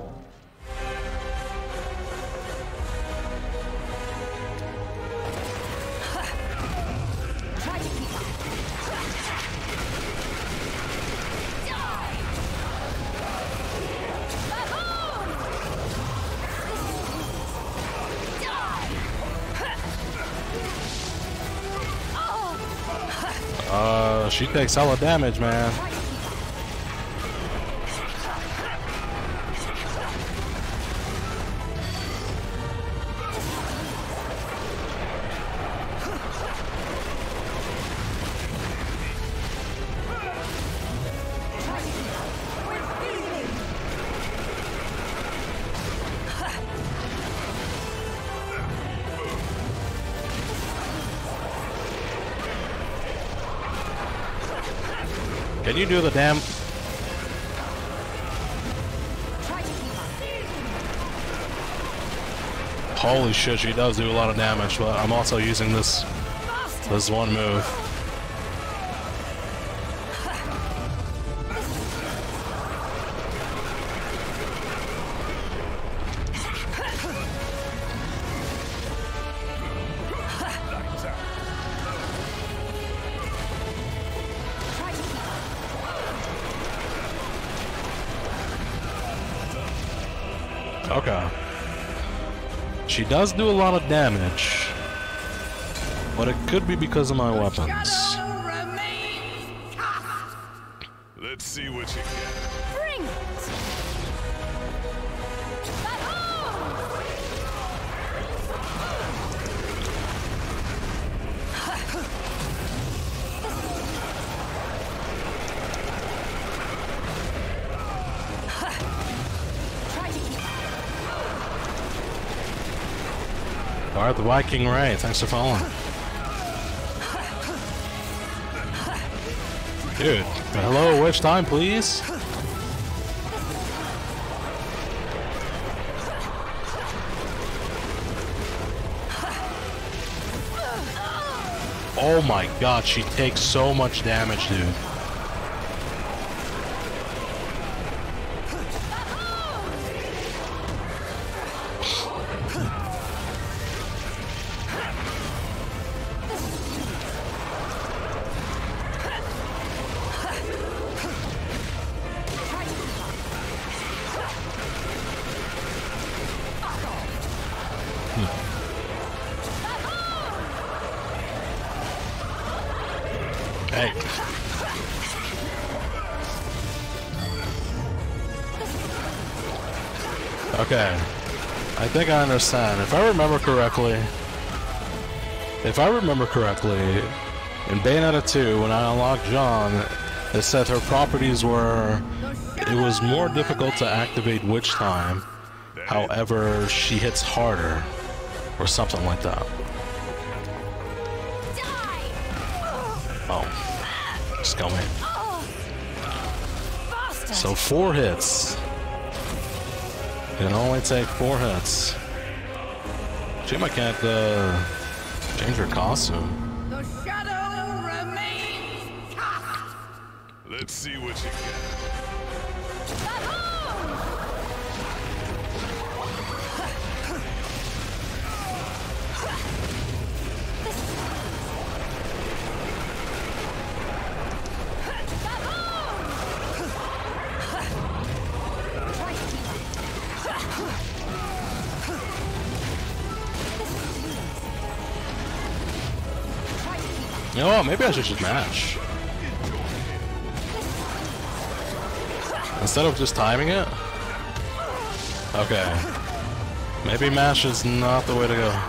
She takes hella damage, man. Can you do the damn... Holy shit, she does do a lot of damage, but I'm also using this one move. Okay. She does do a lot of damage, but it could be because of my weapons. Shadow remains cast. Let's see what you get. Bring it! Alright, the Viking Ray, thanks for following. Dude, hello, which time, please? Oh my god, she takes so much damage, dude. Hey. Okay. I think I understand. If I remember correctly, in Bayonetta 2, when I unlocked Jeanne, it said her properties were... It was more difficult to activate Witch Time, however, she hits harder, or something like that. Oh. Just go in. So 4 hits. Can only take 4 hits. Shame I can't change her costume. The shadow remains cast. Let's see what you get. You know what, maybe I should just match. Instead of just timing it? Okay. Maybe mash is not the way to go.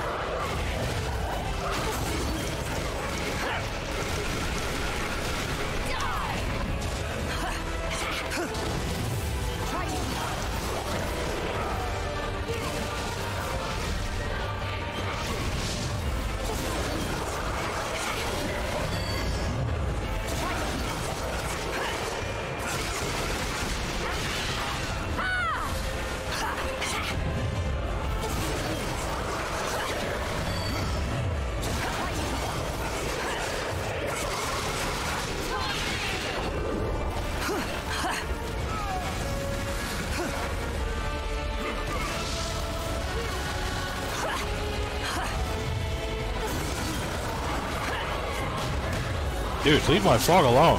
Dude, leave my frog alone.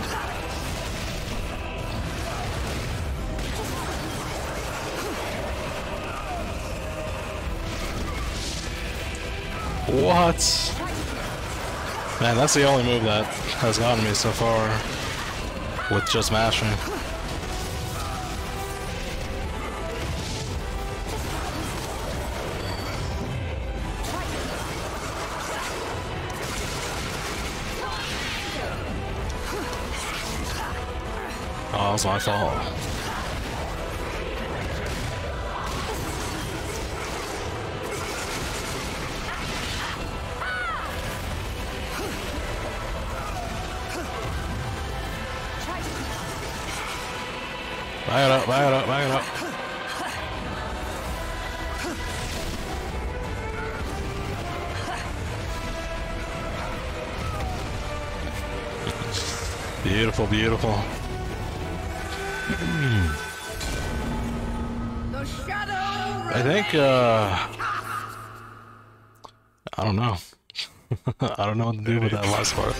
What? Man, that's the only move that has gotten me so far with just mashing. Oh, it's my fault. Back it up, back it up, back it up. Beautiful, beautiful. The shadow I think, I don't know. I don't know what to do with that last part.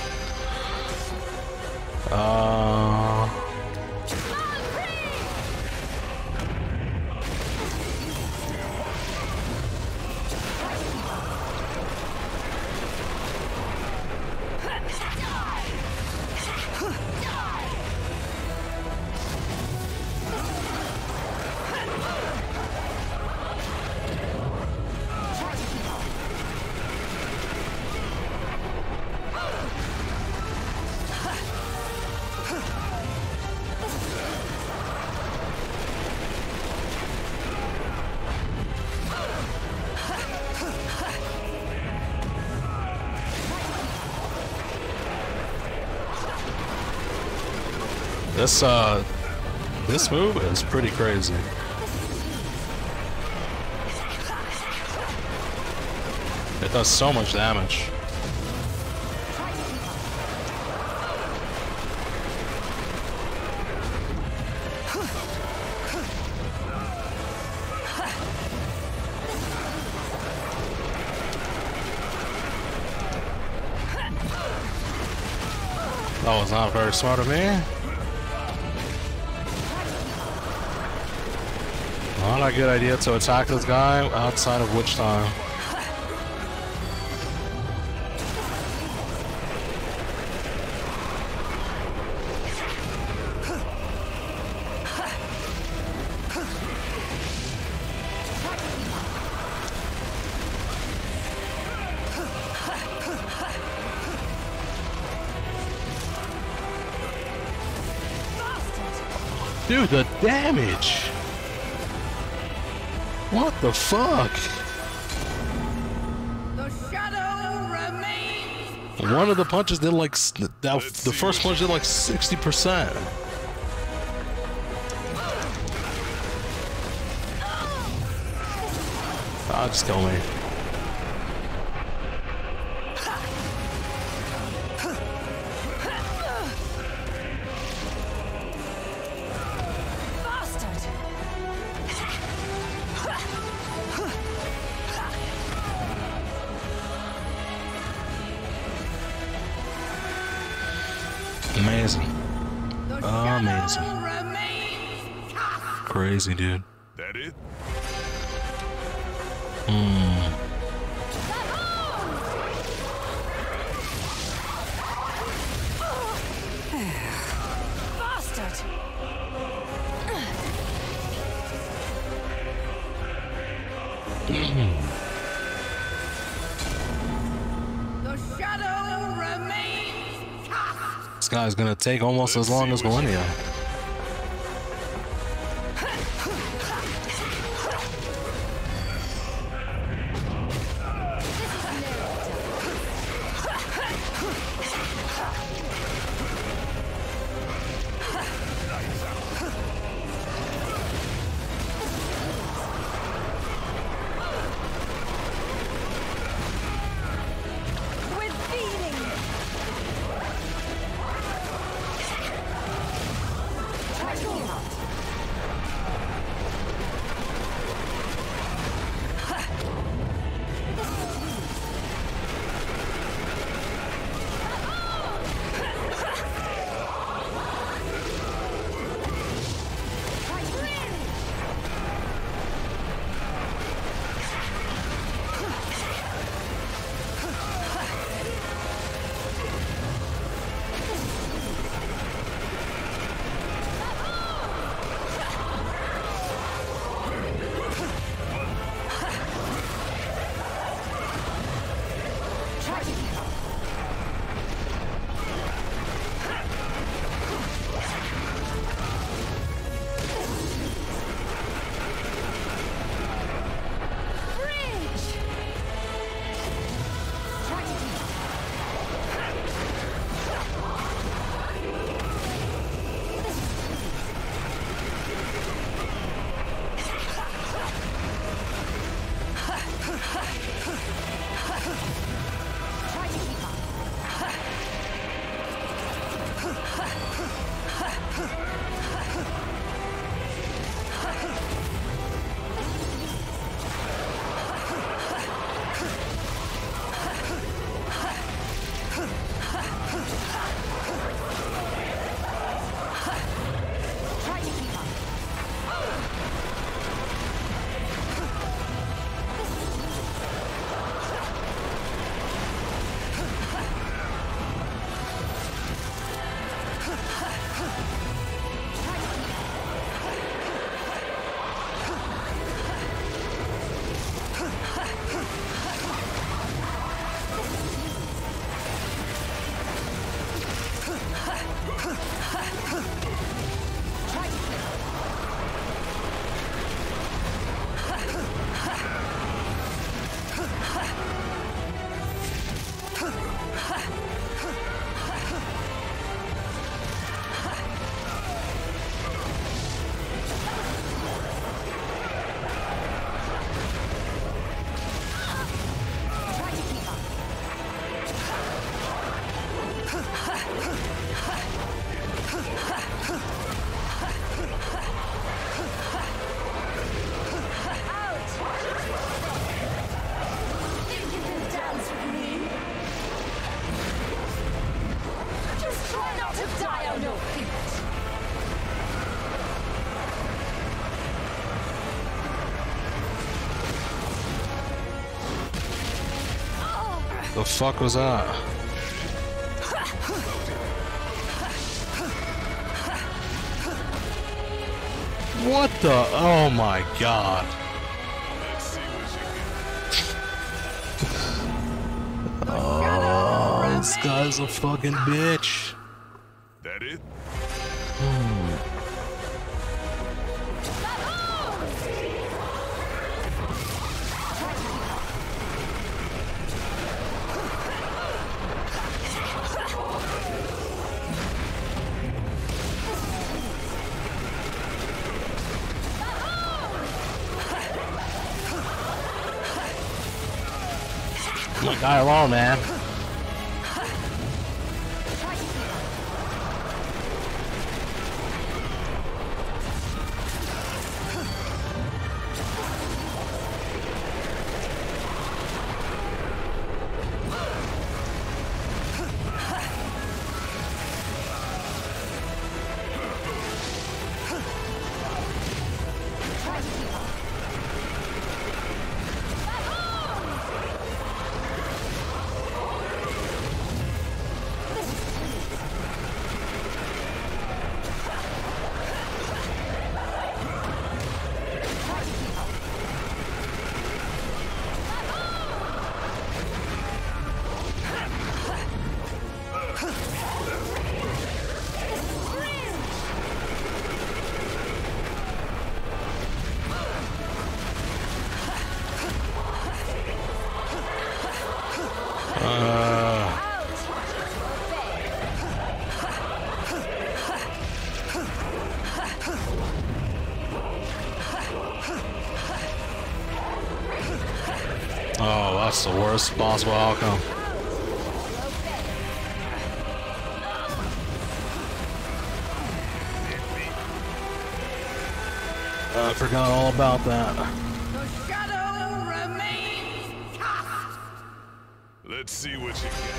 This move is pretty crazy. It does so much damage. That was not very smart of me. Not a good idea to attack this guy outside of witch time. Dude, the damage! What the fuck? The shadow remains. One of the punches did like the first punch did like 60%. Ah, just kill me. Amazing. Amazing. Crazy, dude. That it? Bastard! The shadow remains cast. This guy's gonna take almost as long as Millennia. Try to keep up. Try to keep up. Try to keep up. Out! Think you can dance with me? Just try not to die on your feet. The fuck was that? What the? Oh my god. Let's see what you Oh, this guy's a fucking bitch. get. That it? My guy alone, man. Oh, that's the worst possible outcome. I forgot all about that. The shadow remains cast. Let's see what you get.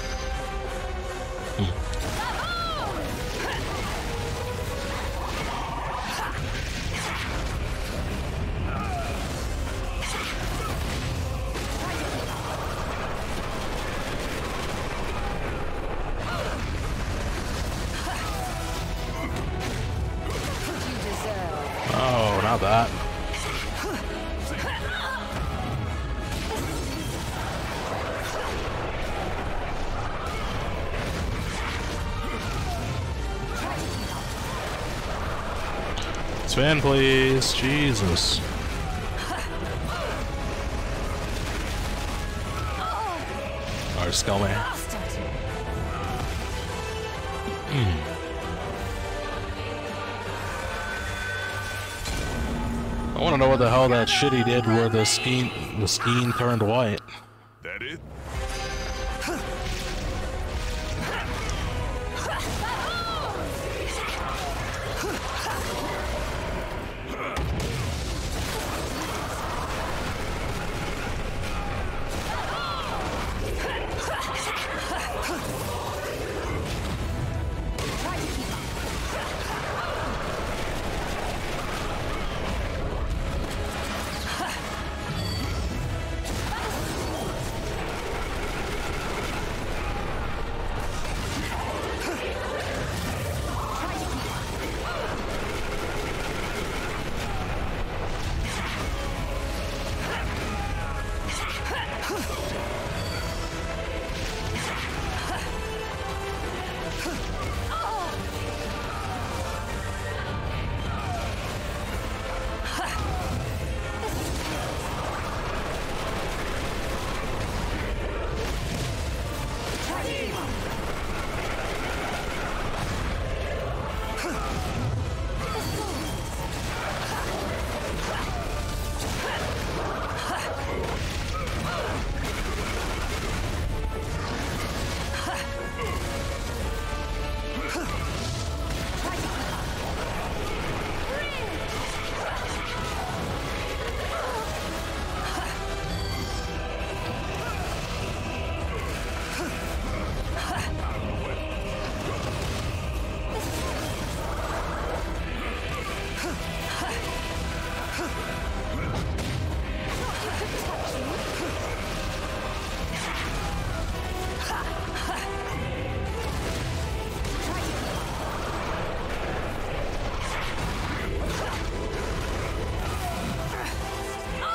Oh, not that. Spin, please. Jesus. Our Skullman. I want to know what the hell that shit he did where the skein turned white. That it?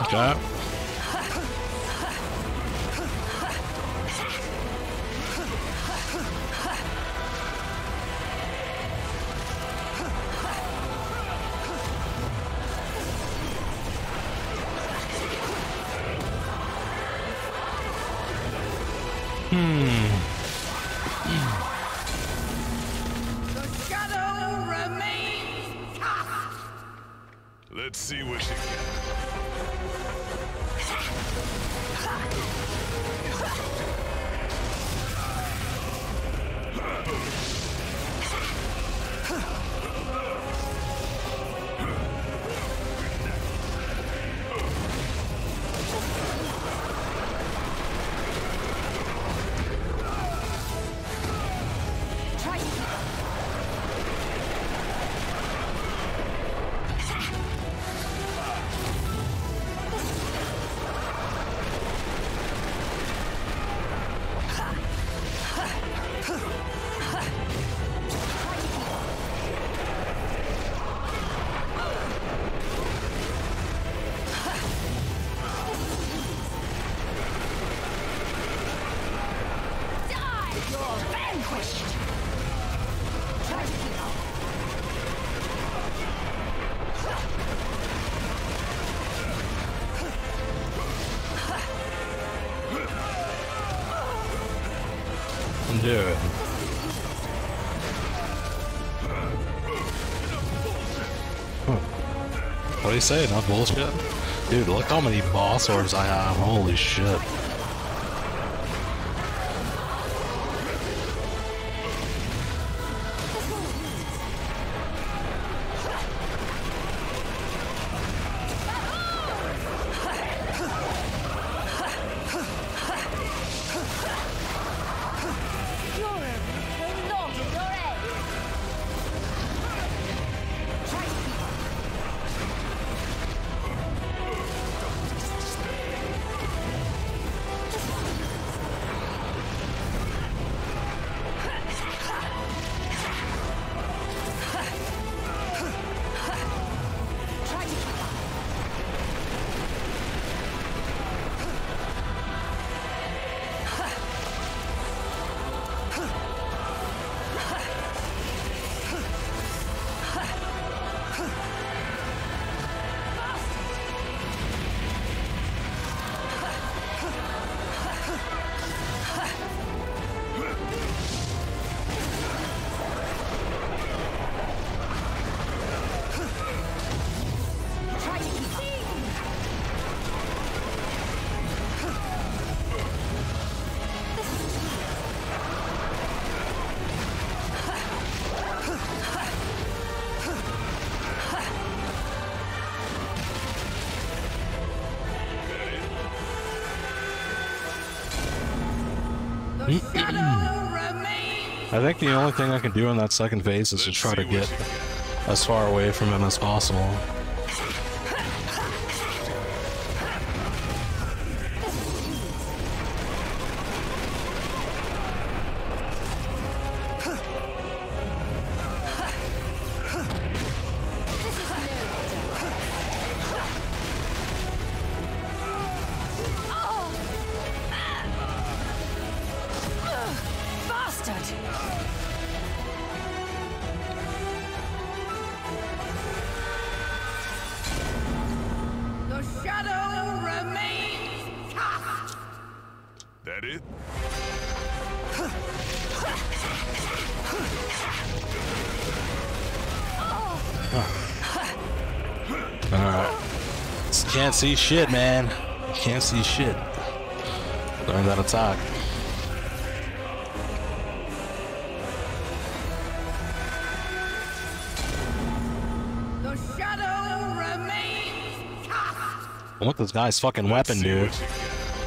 Okay. The shadow remains cast. Let's see what you got. Try to keep up. Die! You're vanquished! Try to keep up. Do it. What do you say? Not bullshit? Dude, look how many boss orbs I have. Holy shit. Fury will not your end. Try to keep up. Try to keep up. Try to keep up. The shadow remains. I think the only thing I can do in that second phase is to try to get as far away from him as possible. Bastard! The shadow remains cast. That it? Alright. Can't see shit, man. Can't see shit. Learn that attack. The shadow remains cast. I want this guy's fucking Let's weapon, see dude. what you got.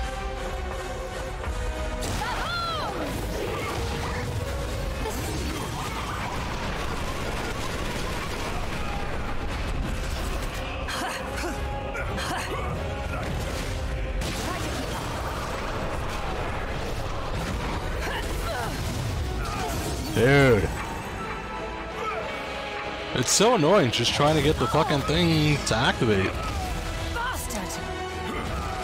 Dude. It's so annoying just trying to get the fucking thing to activate. Bastard!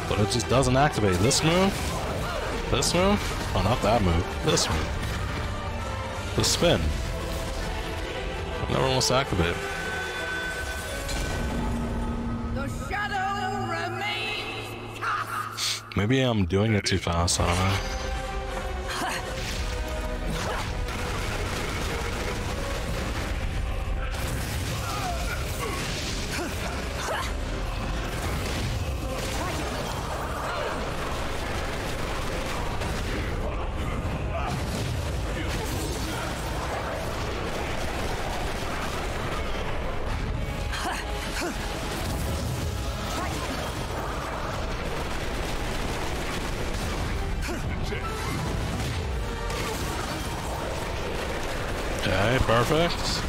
But it just doesn't activate. This move? This move? Oh, not that move. This move. The spin. It never wants to activate. The shadow remains cast. Maybe I'm doing it too fast, I don't know. Okay, perfect.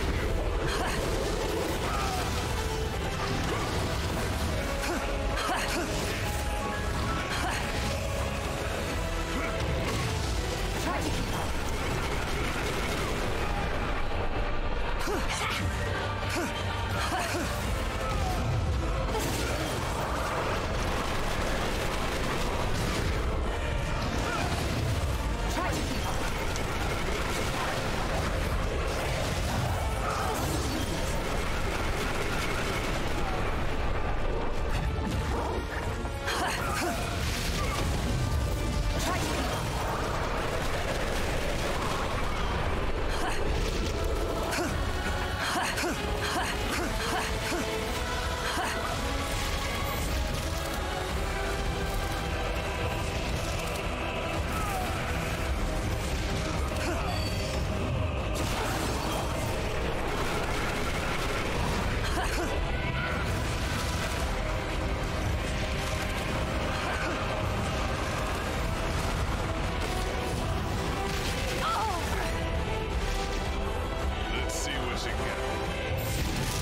Let's see what she got.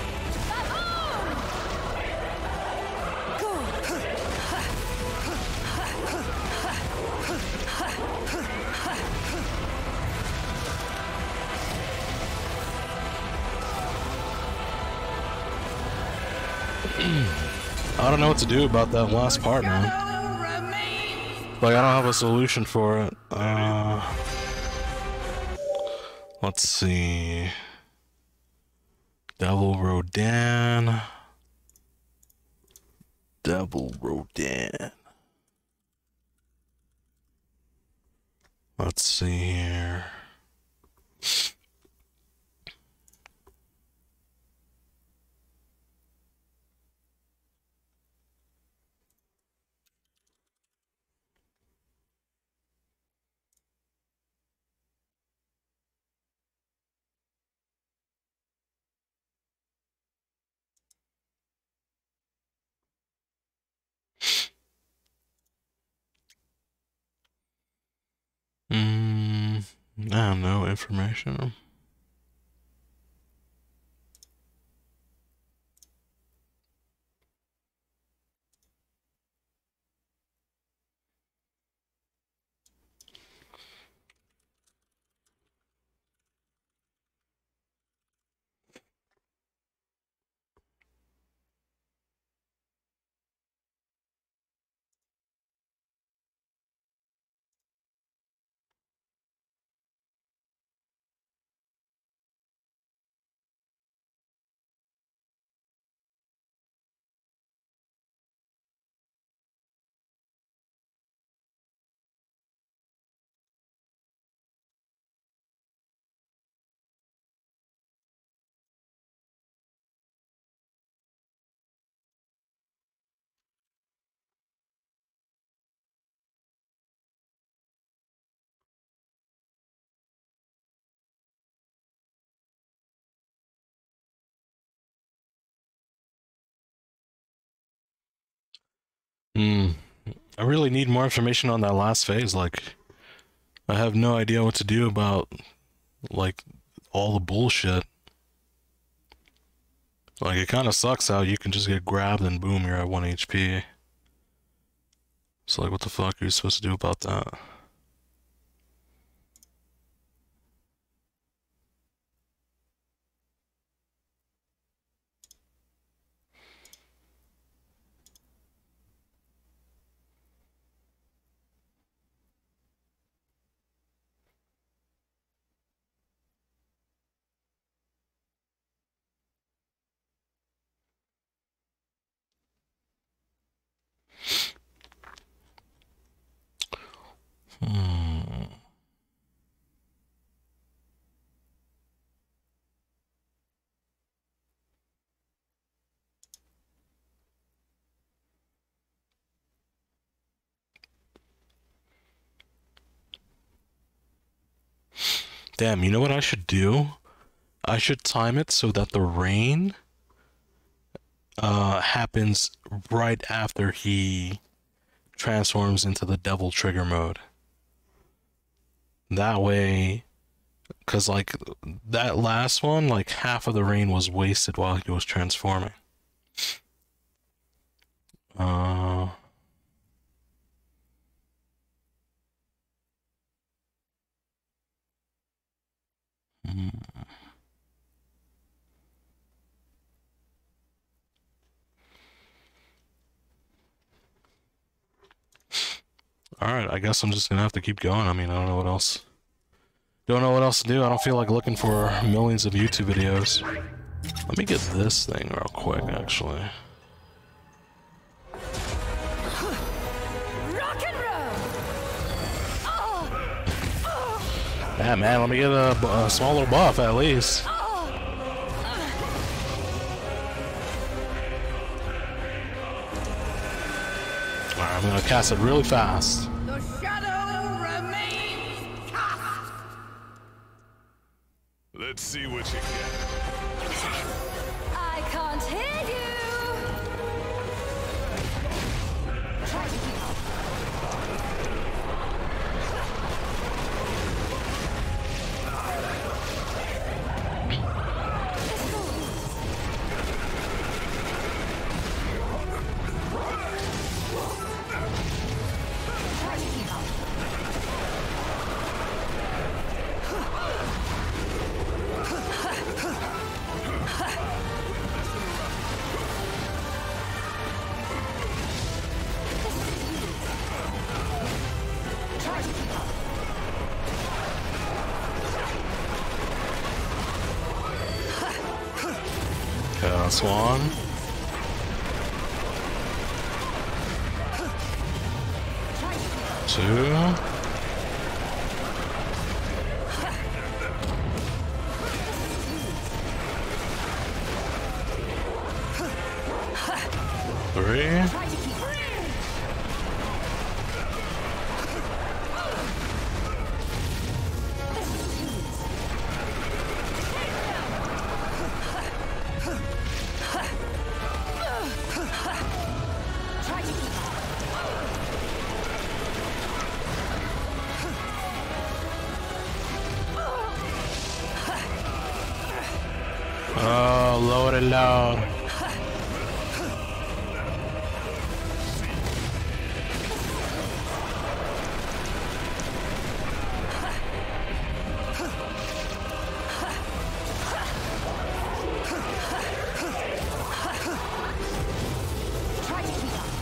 I don't know what to do about that last part, man. Shadow remains. Like, I don't have a solution for it. Let's see. Devil Rodan. Devil Rodan. Let's see here. I don't know information. I really need more information on that last phase. Like, I have no idea what to do about, like, all the bullshit. Like, it kind of sucks how you can just get grabbed and boom, you're at 1 HP. So, like, what the fuck are you supposed to do about that? Damn, you know what I should do? I should time it so that the rain happens right after he transforms into the devil trigger mode. That way, because like that last one, like half of the rain was wasted while he was transforming. Alright, I guess I'm just gonna have to keep going. I mean, I don't know what else. Don't know what else to do. I don't feel like looking for millions of YouTube videos. Let me get this thing real quick, actually. Rock and roll. Yeah, man, let me get a small little buff at least. Alright, I'm gonna cast it really fast. The shadow remains cast. Let's see what you get. I can't hear you. Try to keep up. Try to keep up. Try to keep up. Okay, that's one. Try to keep up. Two. Three. Try to keep up. Try to keep up. Oh, lower it low. Try to keep up.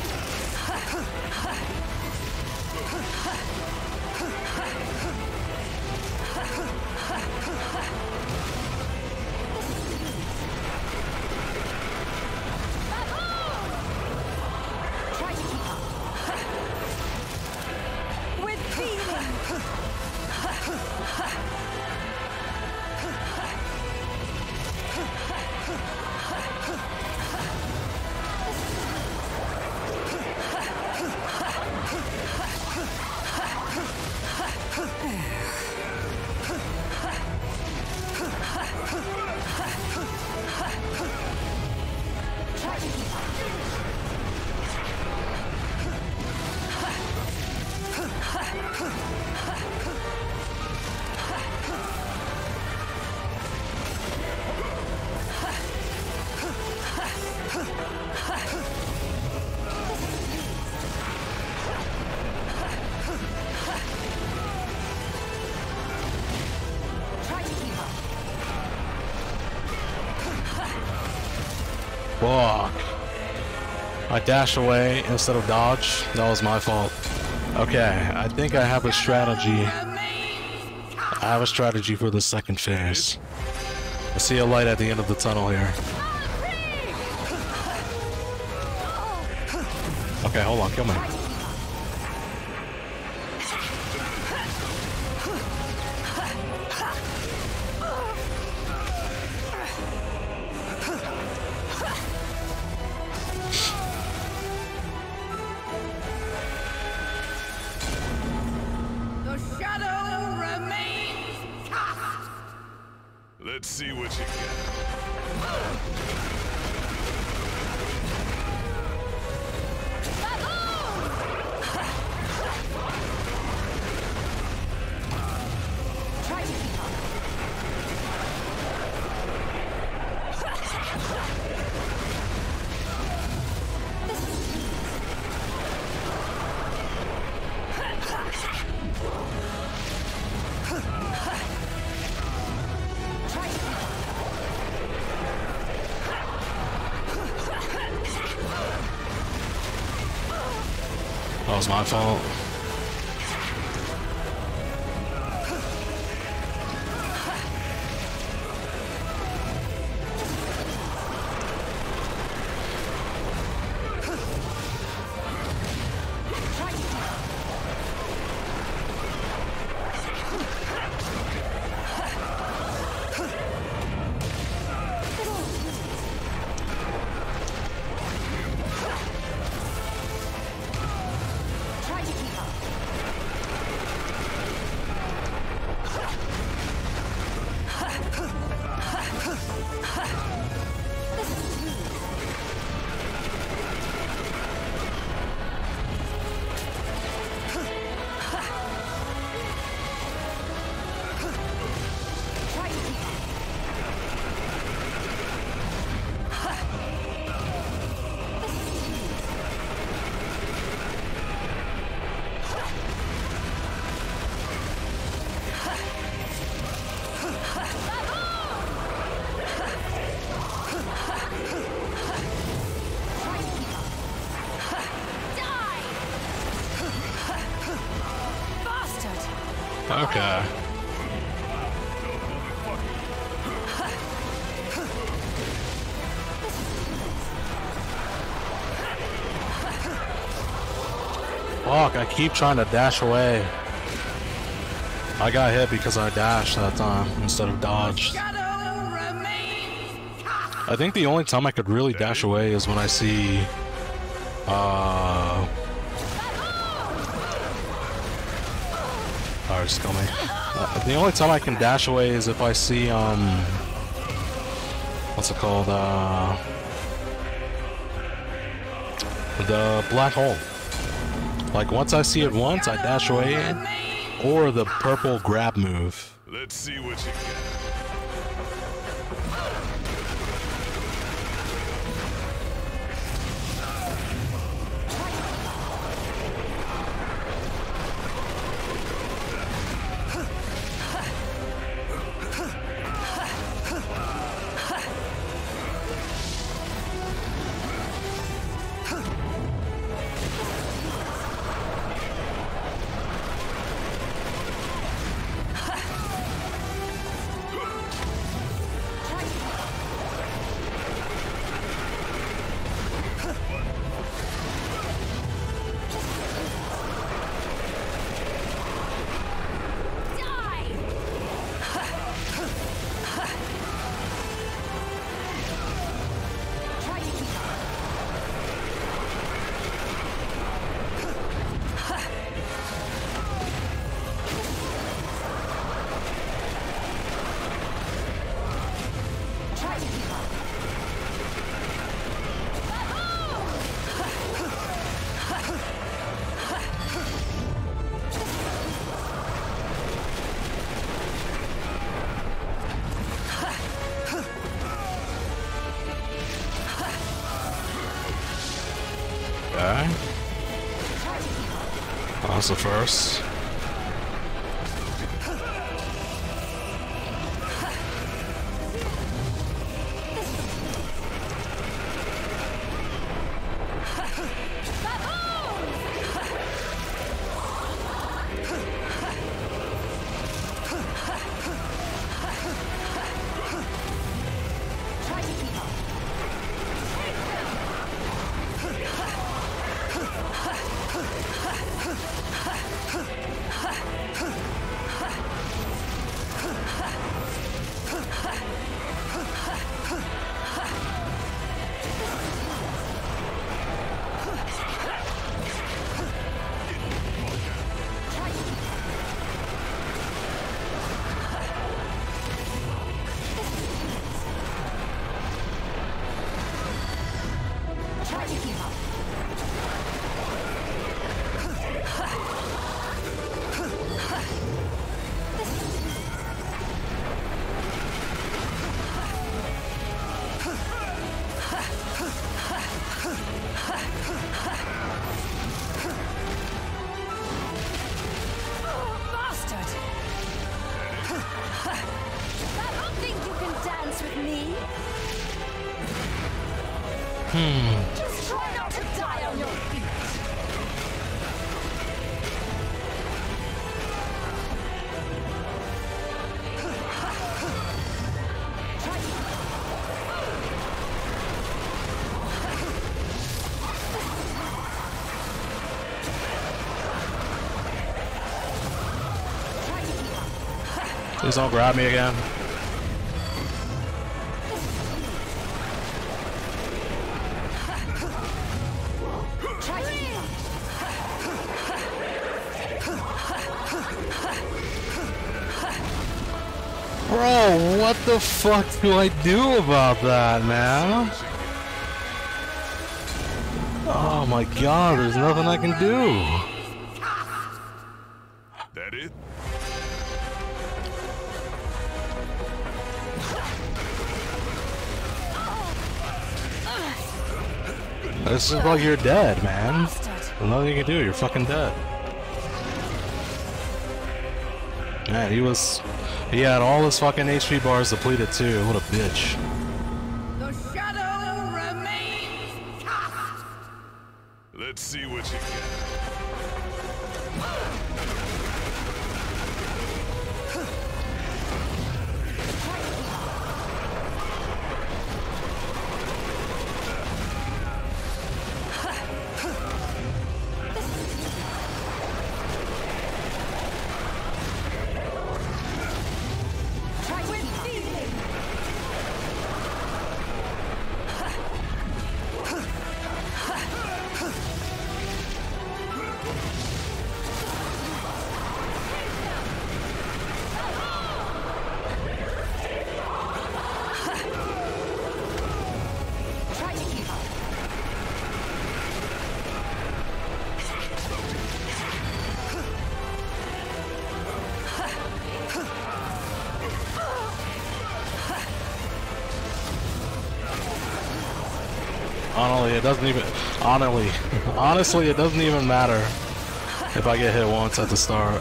Try to keep up. With feeling. Try to keep up. Try to keep up. Fuck. I dashed away instead of dodge. That was my fault. Okay, I think I have a strategy. Remains cast. I have a strategy for the second phase. I see a light at the end of the tunnel here. Okay, hold on, kill me. Let's see what you got. Try to keep up. Try to keep up. That was my fault. Try to keep up. Try to keep up. Try to keep up. Try to keep up. Die! Bastard! Okay. Fuck, I keep trying to dash away. I got hit because I dashed that time instead of dodged. Shadow remains cast. I think the only time I could really dash away is when I see Alright, just kill me. The only time I can dash away is if I see what's it called? The black hole. Like once I see it once, I dash away, or the purple grab move. Let's see what you got. Okay. That's the first. Try to keep up. Just try not to die on your feet. Please don't grab me again. Bro, what the fuck do I do about that, man? Oh my god, there's nothing I can do. That it? This is like you're dead, man. There's nothing you can do, you're fucking dead. Man, he had all his fucking HP bars depleted too. What a bitch. The shadow remains cast. Let's see what you got. Honestly, it doesn't even matter if I get hit once at the start.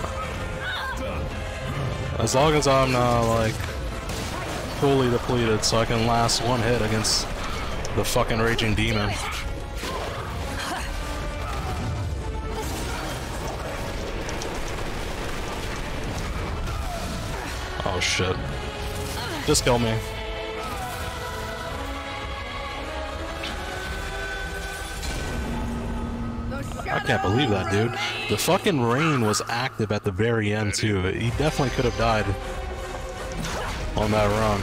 As long as I'm not like fully depleted, so I can last one hit against the fucking raging demon. Oh shit. Just kill me. I can't believe that, dude. The fucking rain was active at the very end, too. He definitely could have died on that run.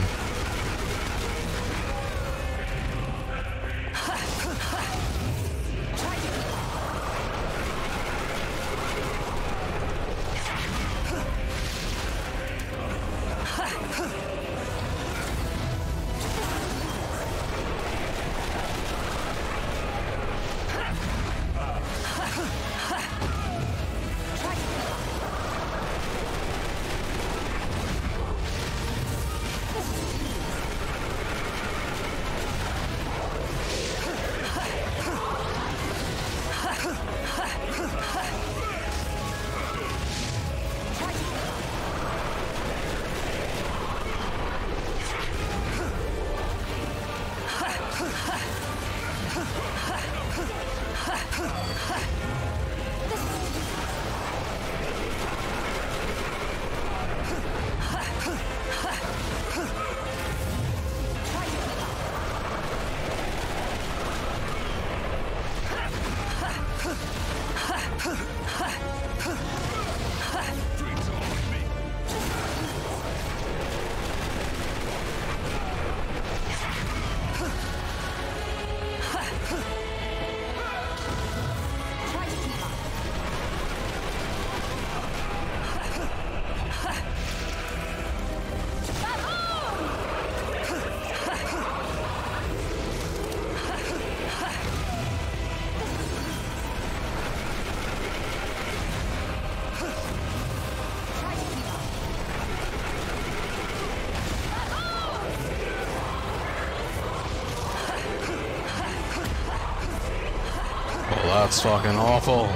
That's fucking awful.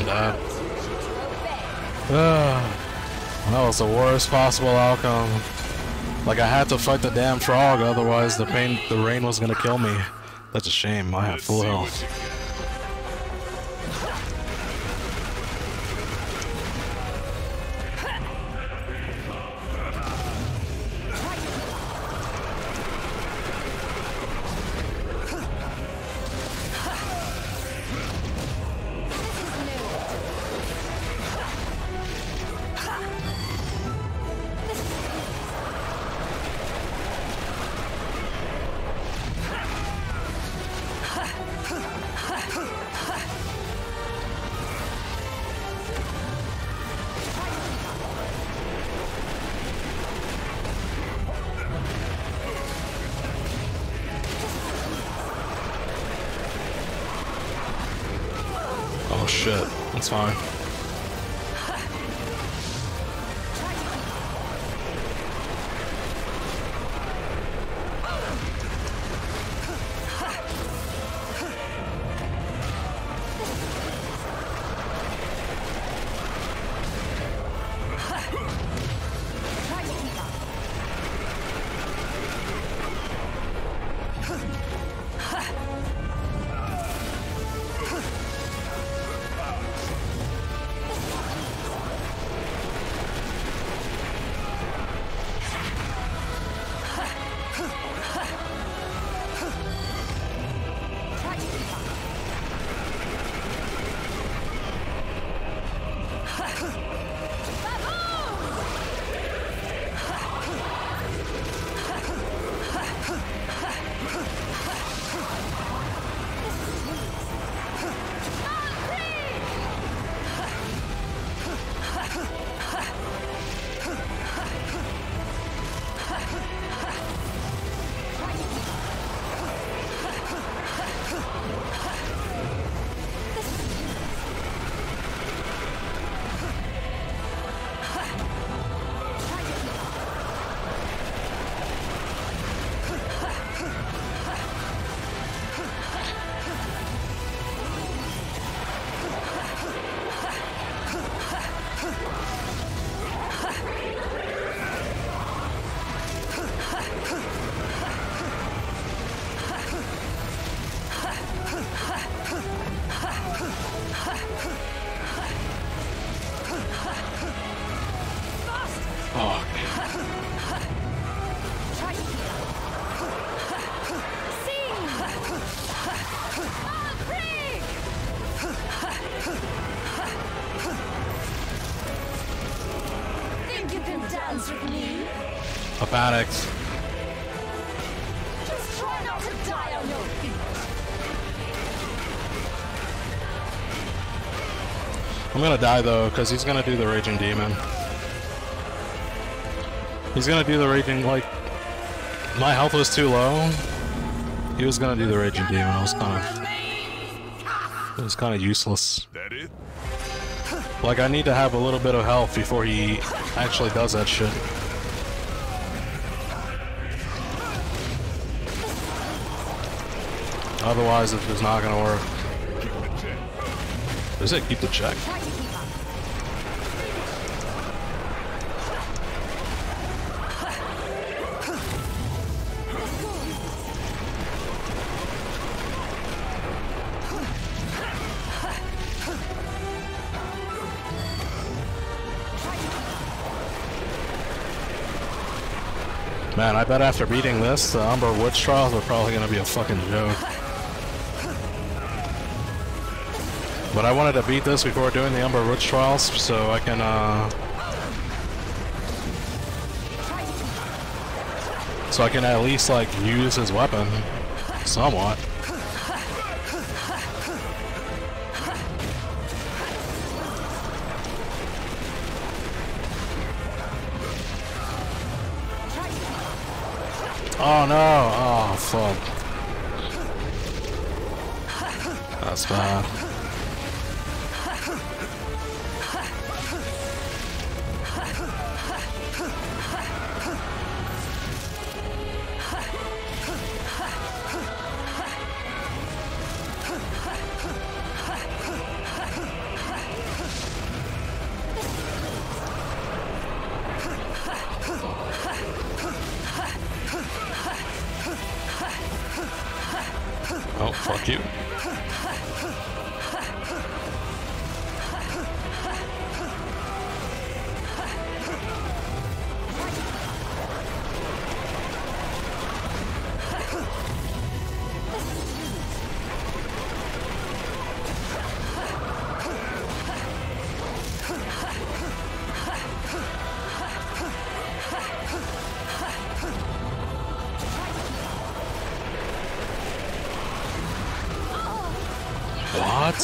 dead. That was the worst possible outcome. Like, I had to fight the damn frog, otherwise the rain was gonna kill me. That's a shame, I have full health. Oh shit, that's fine. Think you can dance with me? I panicked. Just try not to die on your feet. I'm gonna die though, because he's gonna do the Raging Demon. He's gonna do the Raging, like, my health was too low. He was gonna do the Raging Demon. It was kind of useless. That it? Like, I need to have a little bit of health before he actually does that shit. Otherwise, it's just not gonna work. Does it keep the check? Man, I bet after beating this, the Umber Witch Trials are probably gonna be a fucking joke. But I wanted to beat this before doing the Umber Witch Trials, so I can, at least, like, use his weapon. Somewhat. Oh no! Oh fuck. That's bad. Oh, fuck you. What?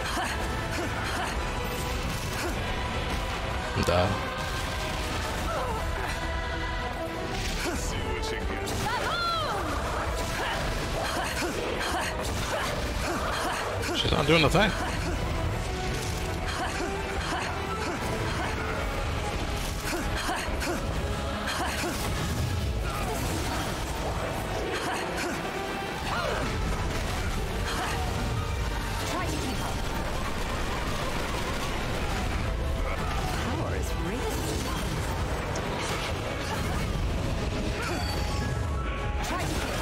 That. See what you get. She's not doing the thing. Try to keep up. Power is racing. Try to keep up.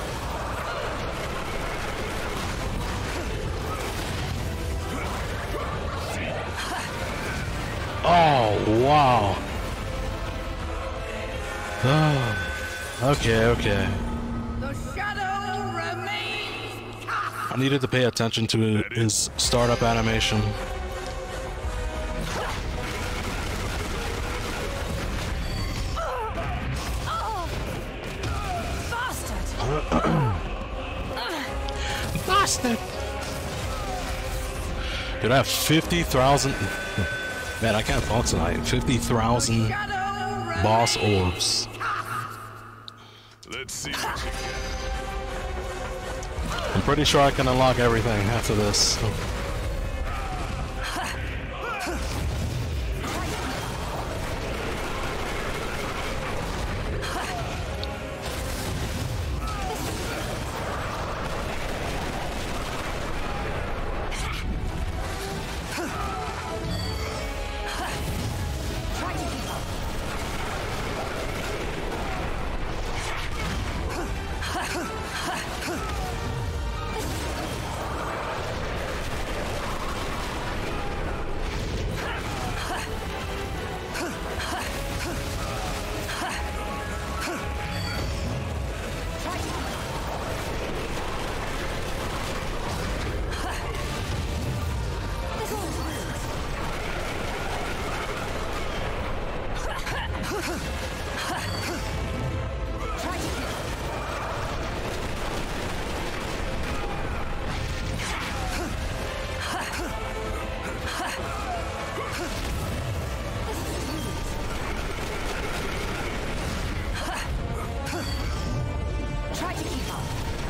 Oh, wow. Oh, okay. The shadow remains cast. I needed to pay attention to his startup animation. Bastard! Dude, I have 50,000. Man, I can't talk tonight. 50,000 Shadow boss remains orbs. cast. Let's see what you get. I'm pretty sure I can unlock everything after this. Try to keep up. Try to keep up. Try to keep up. Try to keep up.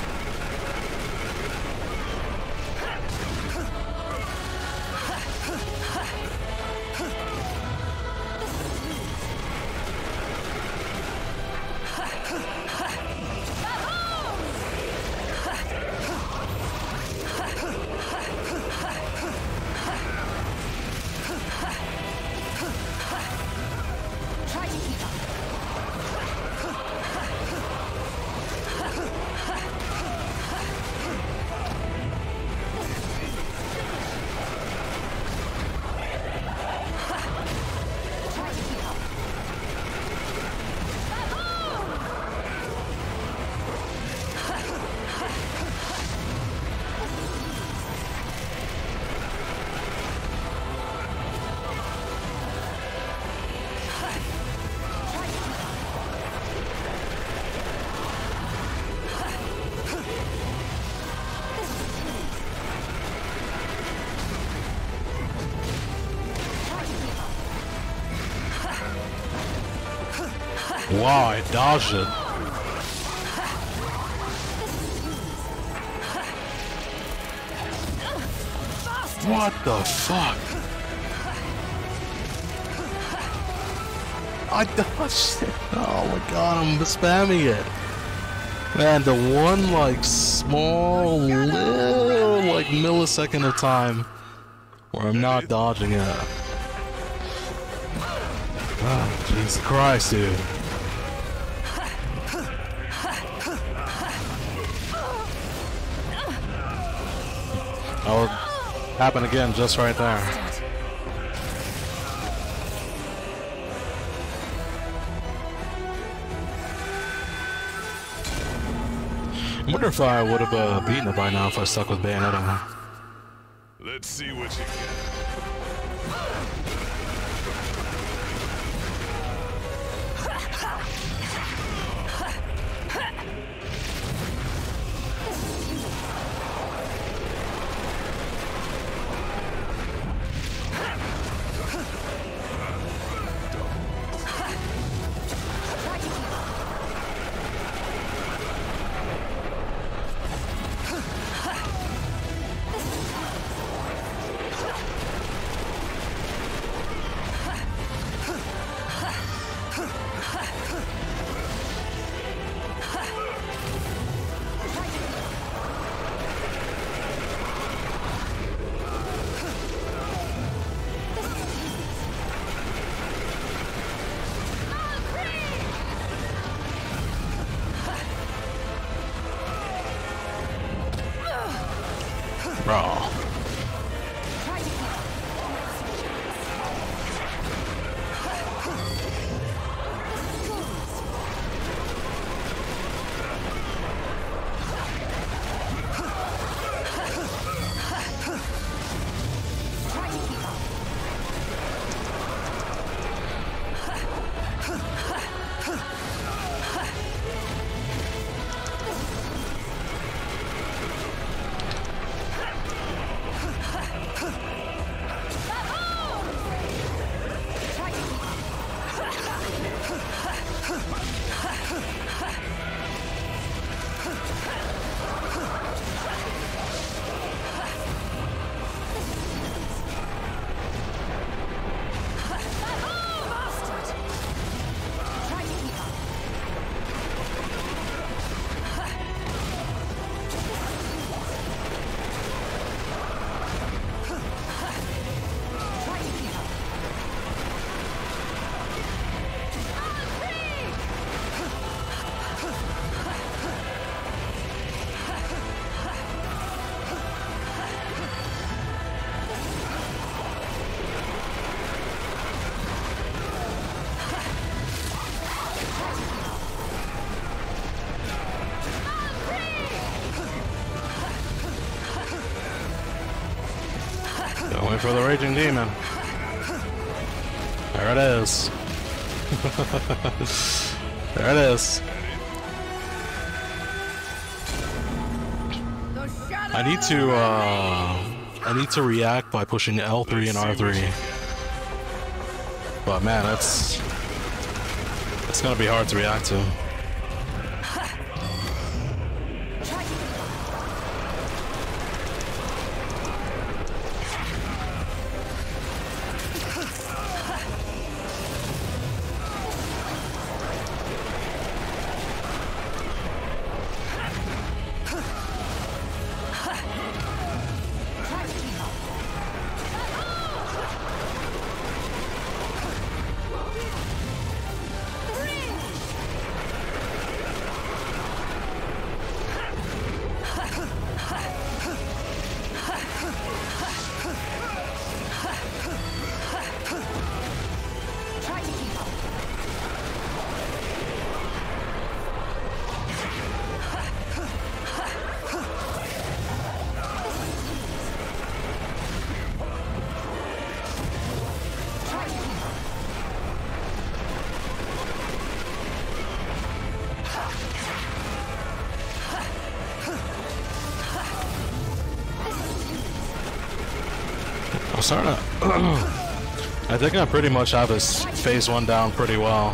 Try to keep up. Try to keep up. Try to keep up. Try to keep up. Wow, I dodged it. What the fuck? I dodged it. Oh my god, I'm spamming it. Man, the one like small little like millisecond of time where I'm not dodging it. Oh, Jesus Christ, dude. That would happen again just right there. I wonder if I would have beaten it by now if I stuck with Bayonetta. Let's see what you get. Bro. Going for the Raging Demon. There it is. There it is. I need to react by pushing L3 and R3. But man, it's gonna be hard to react to. I'm starting to I think I pretty much have his phase 1 down pretty well.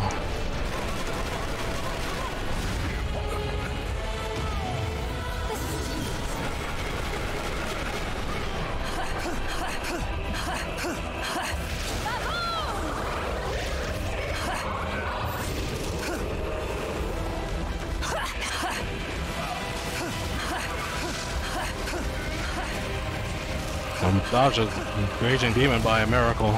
Dodge a Raging Demon by a miracle.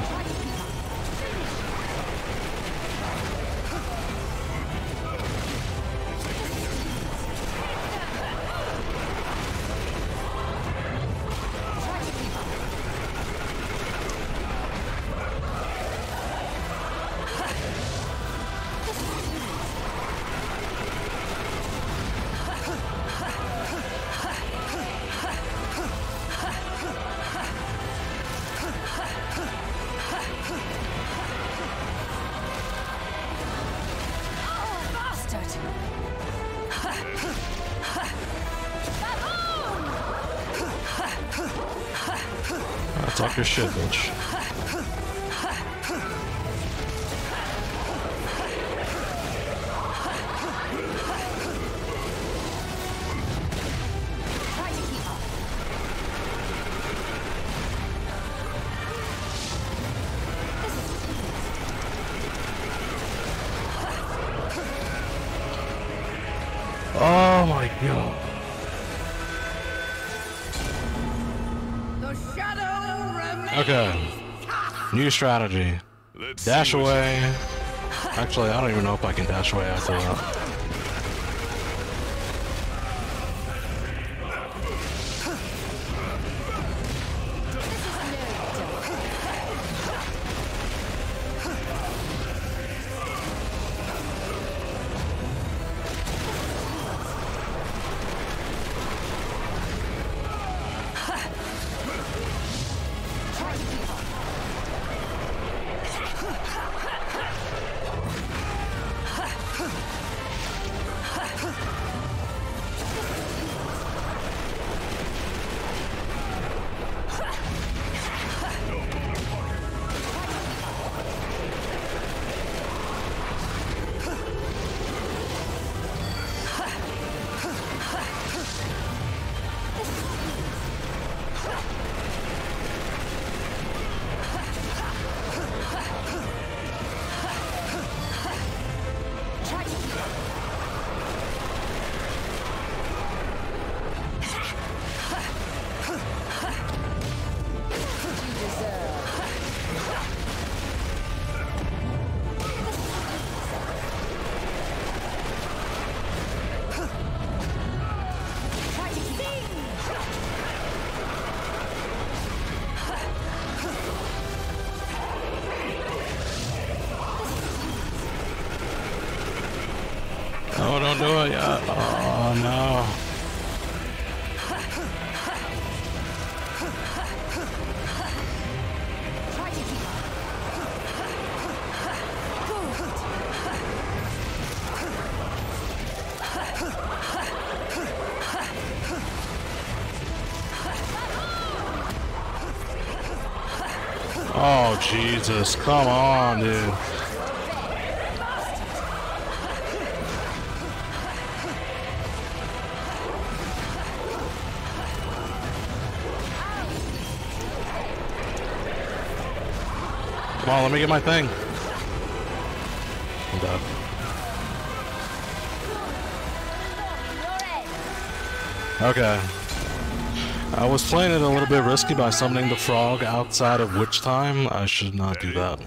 Talk your shit, bitch. Try to keep up. Oh my god. The shadow remains. Okay. New strategy. Let's Dash see what- away. Actually, I don't even know if I can dash away after that. Oh, don't do it yet. Oh no. Try to keep up. Oh Jesus, come on, dude. Come on, let me get my thing. I'm dead. Okay. I was playing it a little bit risky by summoning the frog outside of witch time. I should not do that.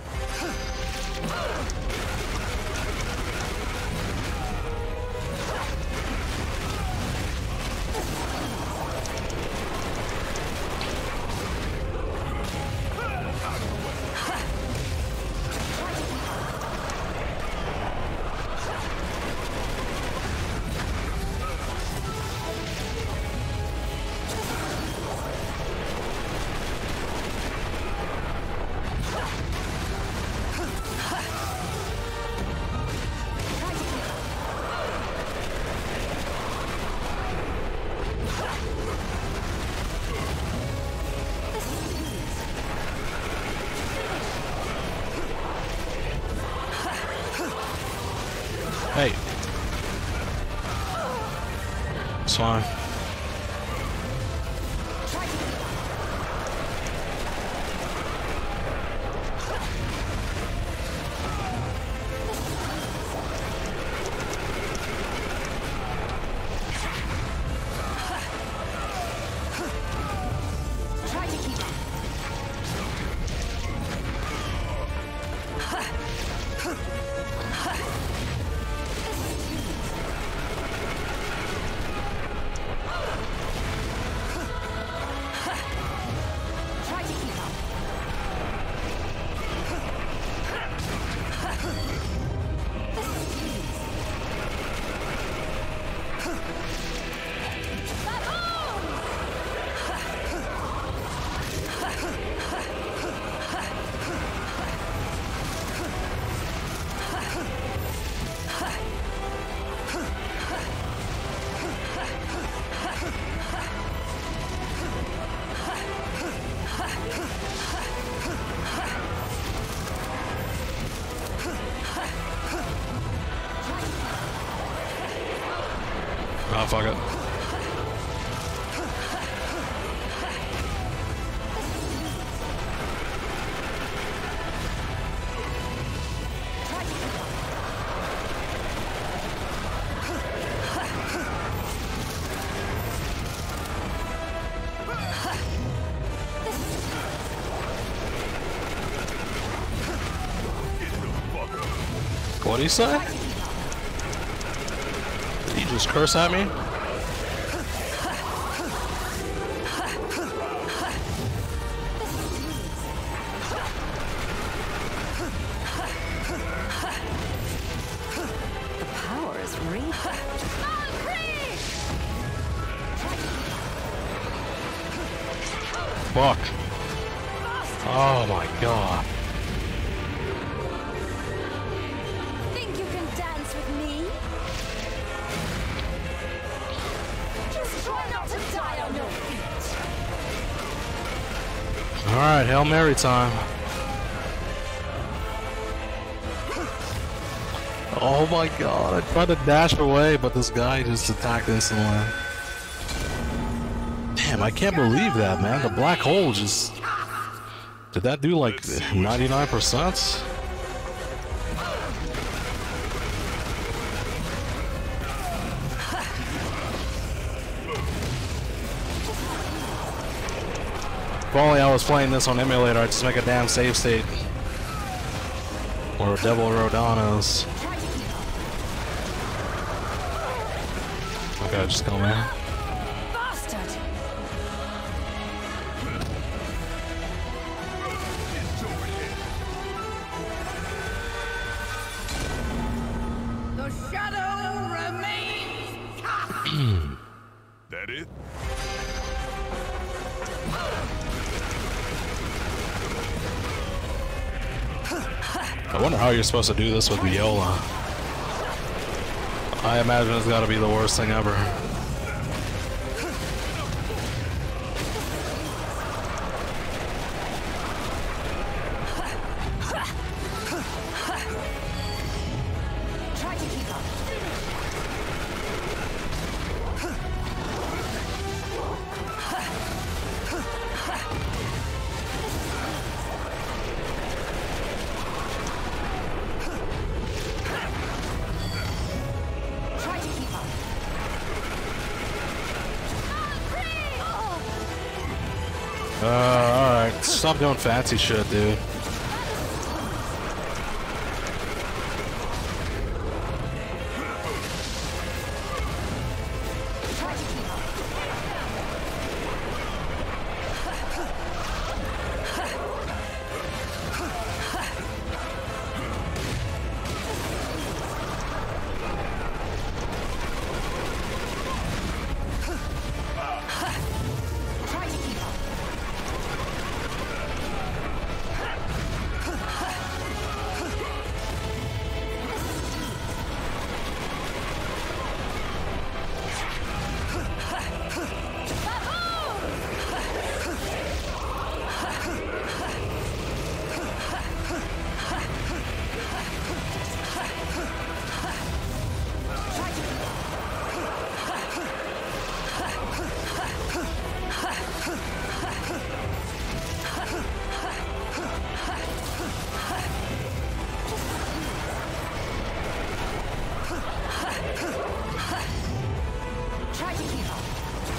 Hey. It's fine. Try to keep up. Oh, fuck it. What did he say? Did he just curse at me? The power is real. Fuck. Oh my god. Think you can dance with me? Just try not to die on your feet. Alright, Hail Mary time. Oh my god, I tried to dash away, but this guy just attacked instantly. Damn, I can't believe that, man. The black hole just... Did that do like 99%? If only I was playing this on emulator, I'd just make a damn save state. Or Devil Rodano's. Okay, just come in. Bastard! The shadow remains. That it? I wonder how you're supposed to do this with Viola. I imagine it's gotta be the worst thing ever. Try to keep up. Try to keep up. Alright. Stop doing fancy shit, dude. Try to keep up. Try to keep up. Try to keep up. Try to keep up.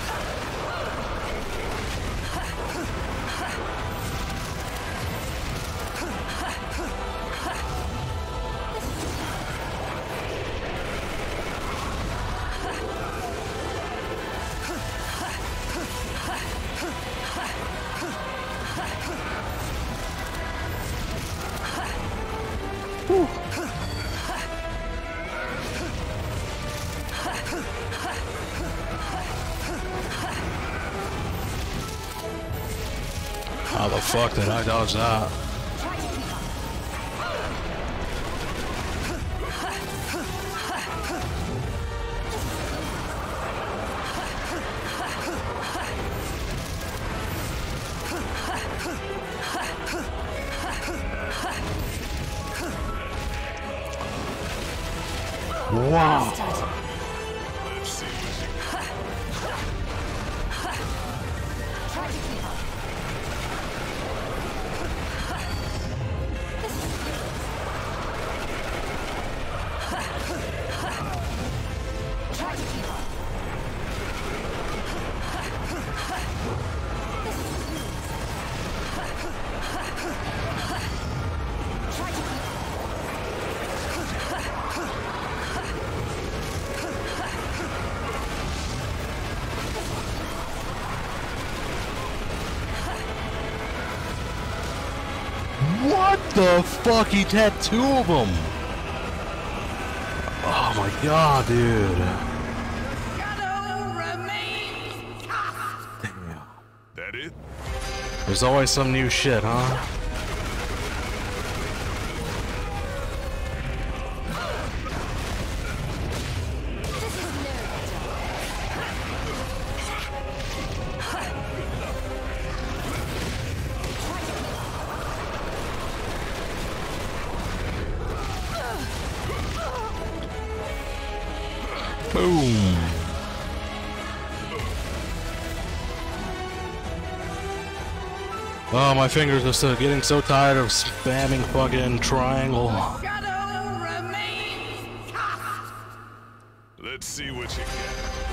How the fuck did I dodge that? Try to keep up. Wow. Bastard. Let's see what you What the fuck? He had two of them. Oh my god, dude. Shadow remains cast. Damn. That it? There's always some new shit, huh? Boom. Oh, my fingers are still getting so tired of spamming fucking triangle. Shadow remains cast. Let's see what you get.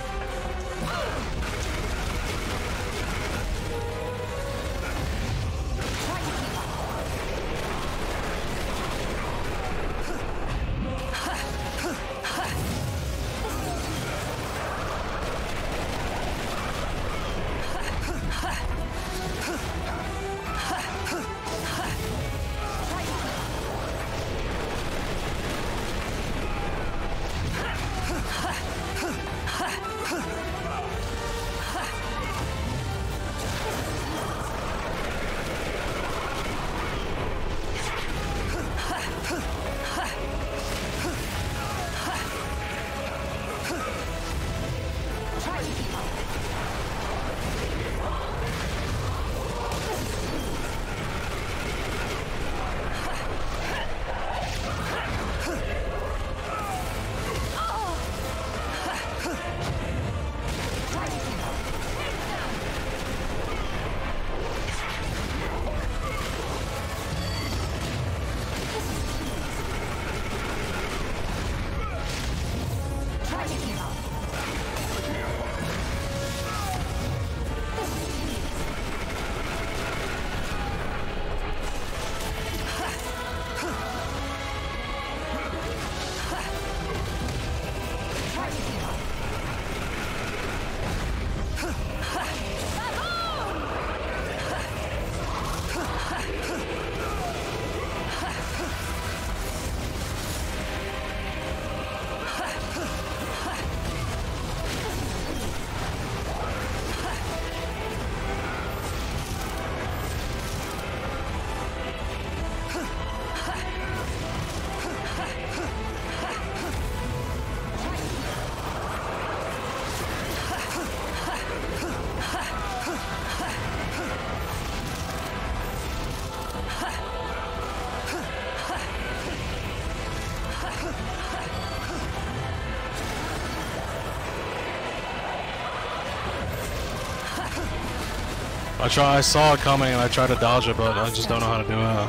I saw it coming and I tried to dodge it, but I just don't know how to do it.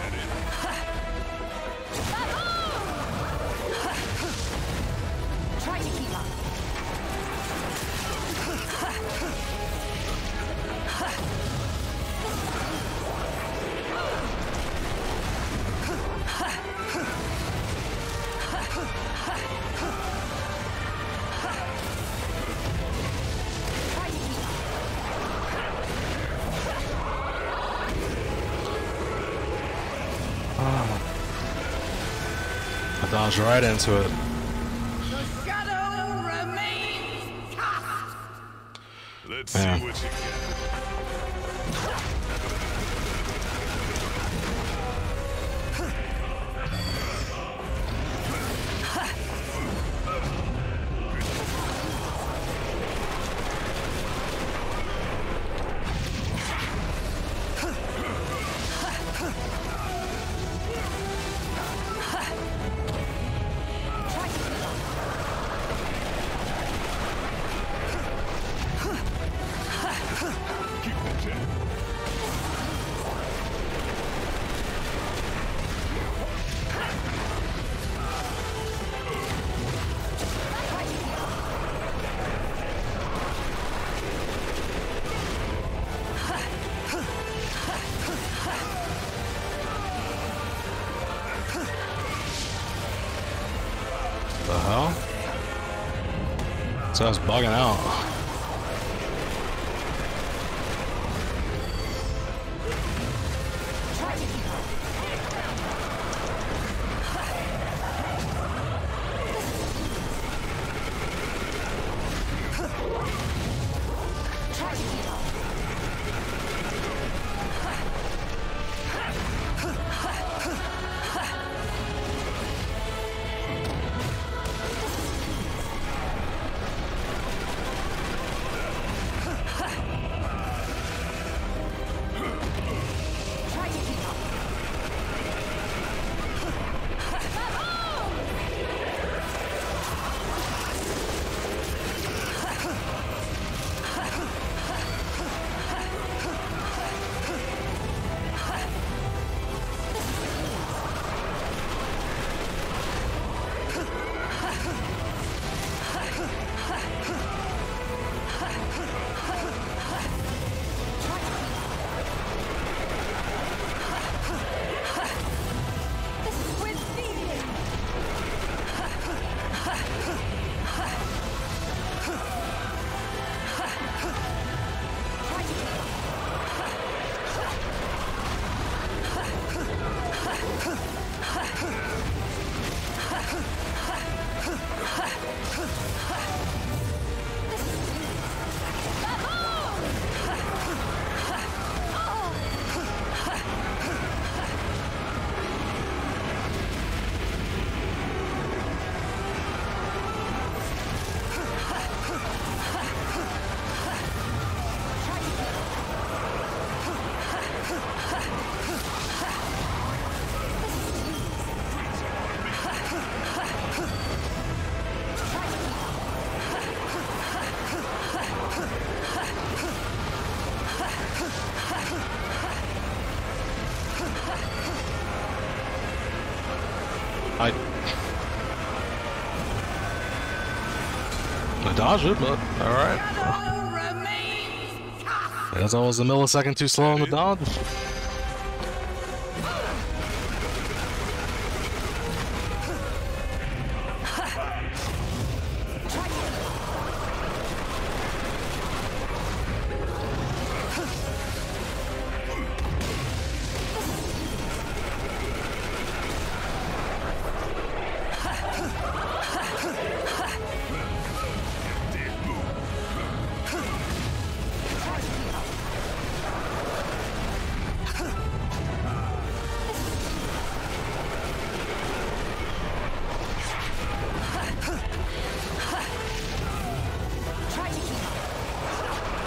Try to keep up. I dodged right into it. The shadow remains cast. Let's see Yeah. what you get. The hell? So I was bugging out. Try to keep up. Try to keep up. Try to keep up. With feeling. Try to keep up. I dodged it, but alright. Shadow remains cast. I guess I was a millisecond too slow on the dodge. Try to keep up.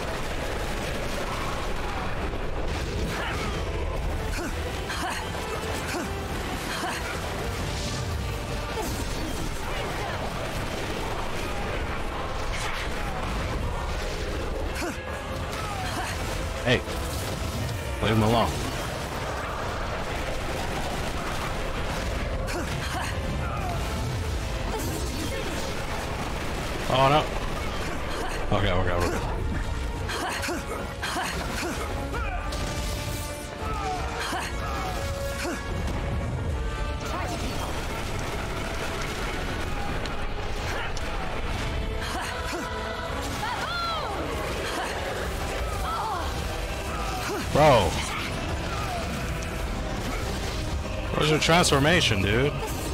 Hey, leave him alone. Oh no. Okay, we're good, we're good. Try to keep up. Bro. Where's your transformation, dude?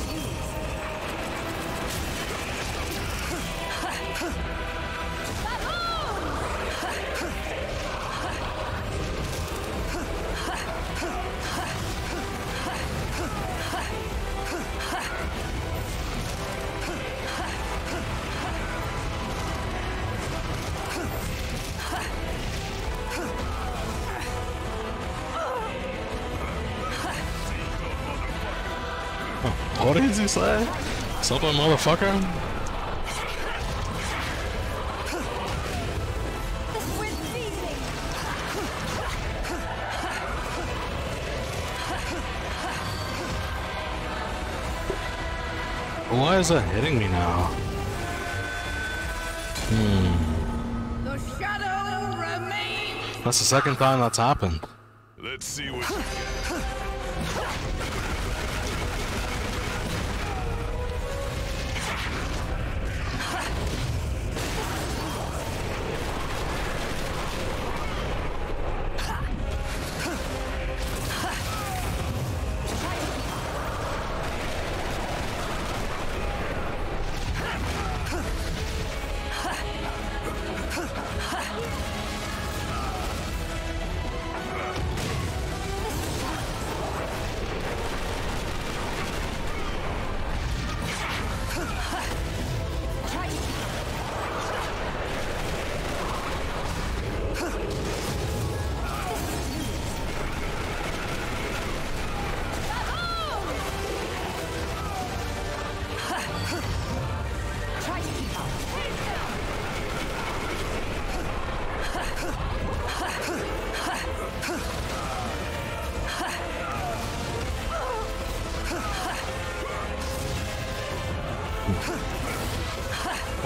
What did he say? Something, motherfucker? With feeling. Why is that hitting me now? The shadow remains. That's the second time that's happened. Let's see what you got.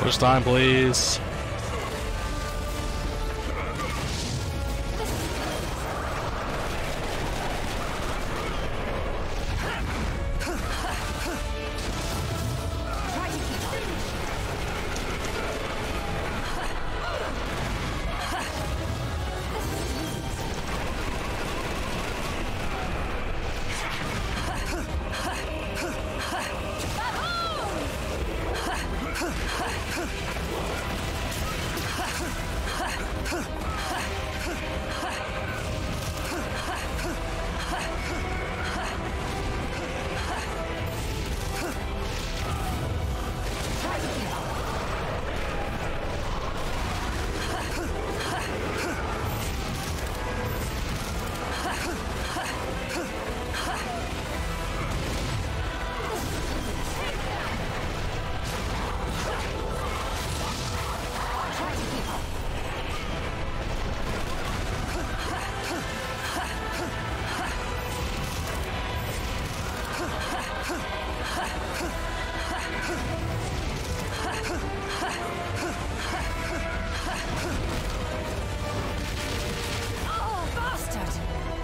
First time, please. Oh, bastard!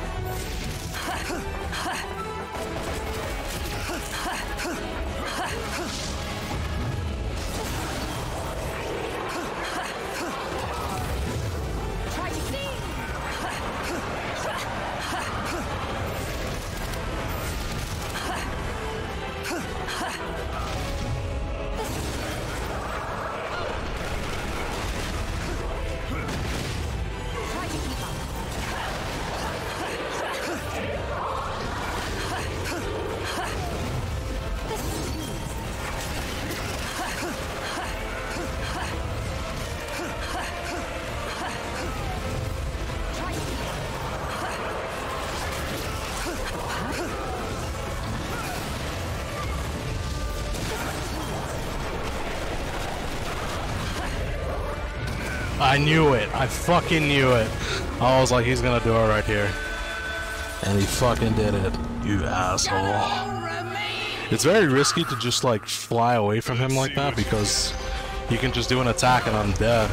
Try to see! Try to keep up. Try to keep up. I knew it. I fucking knew it. I was like, he's gonna do it right here. And he fucking did it. You asshole. It's very risky to just like fly away from him like that because you can just do an attack and I'm dead.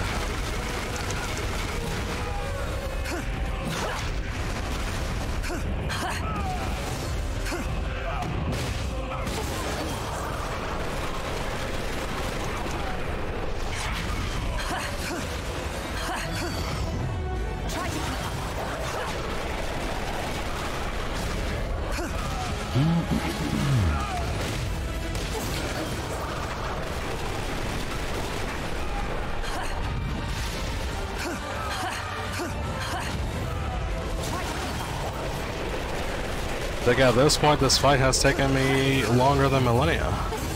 Try to keep up. I think at this point, this fight has taken me longer than millennia.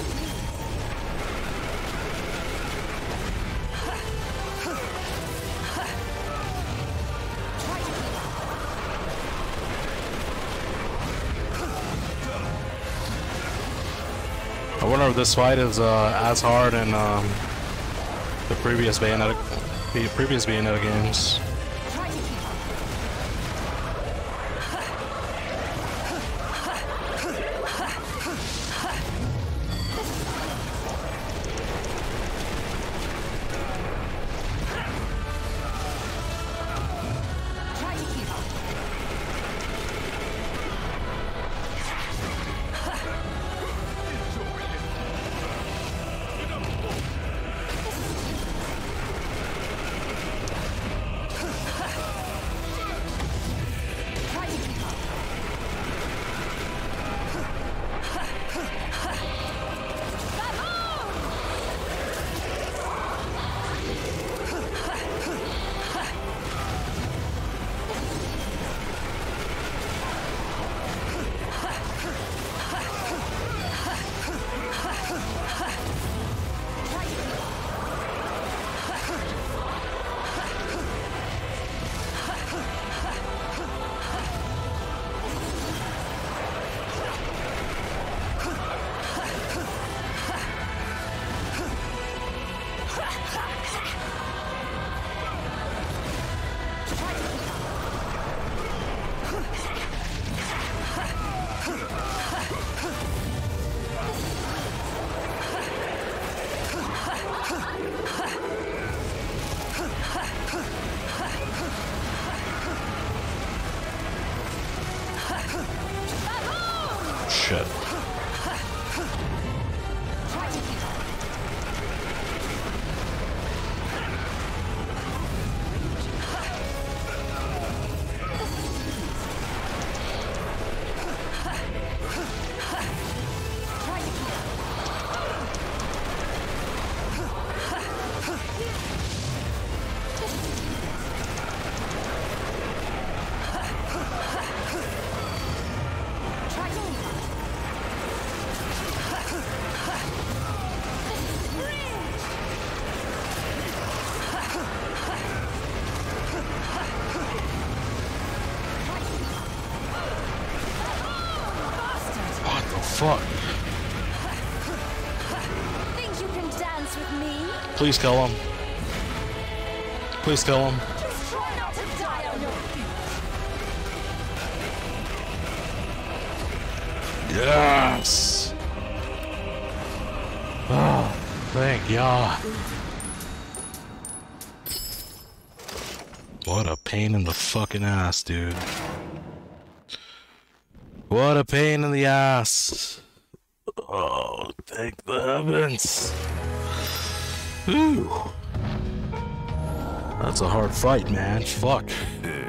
I wonder if this fight is as hard in the previous Bayonetta games. Try to keep up. Try to keep up. shit. Fuck. Think you can dance with me? Please kill him. Please kill him. Just try not to die on your feet. Yes. Oh, thank God. What a pain in the fucking ass, dude. What a pain in the ass. Oh, thank the heavens. Whew. That's a hard fight, man. Fuck.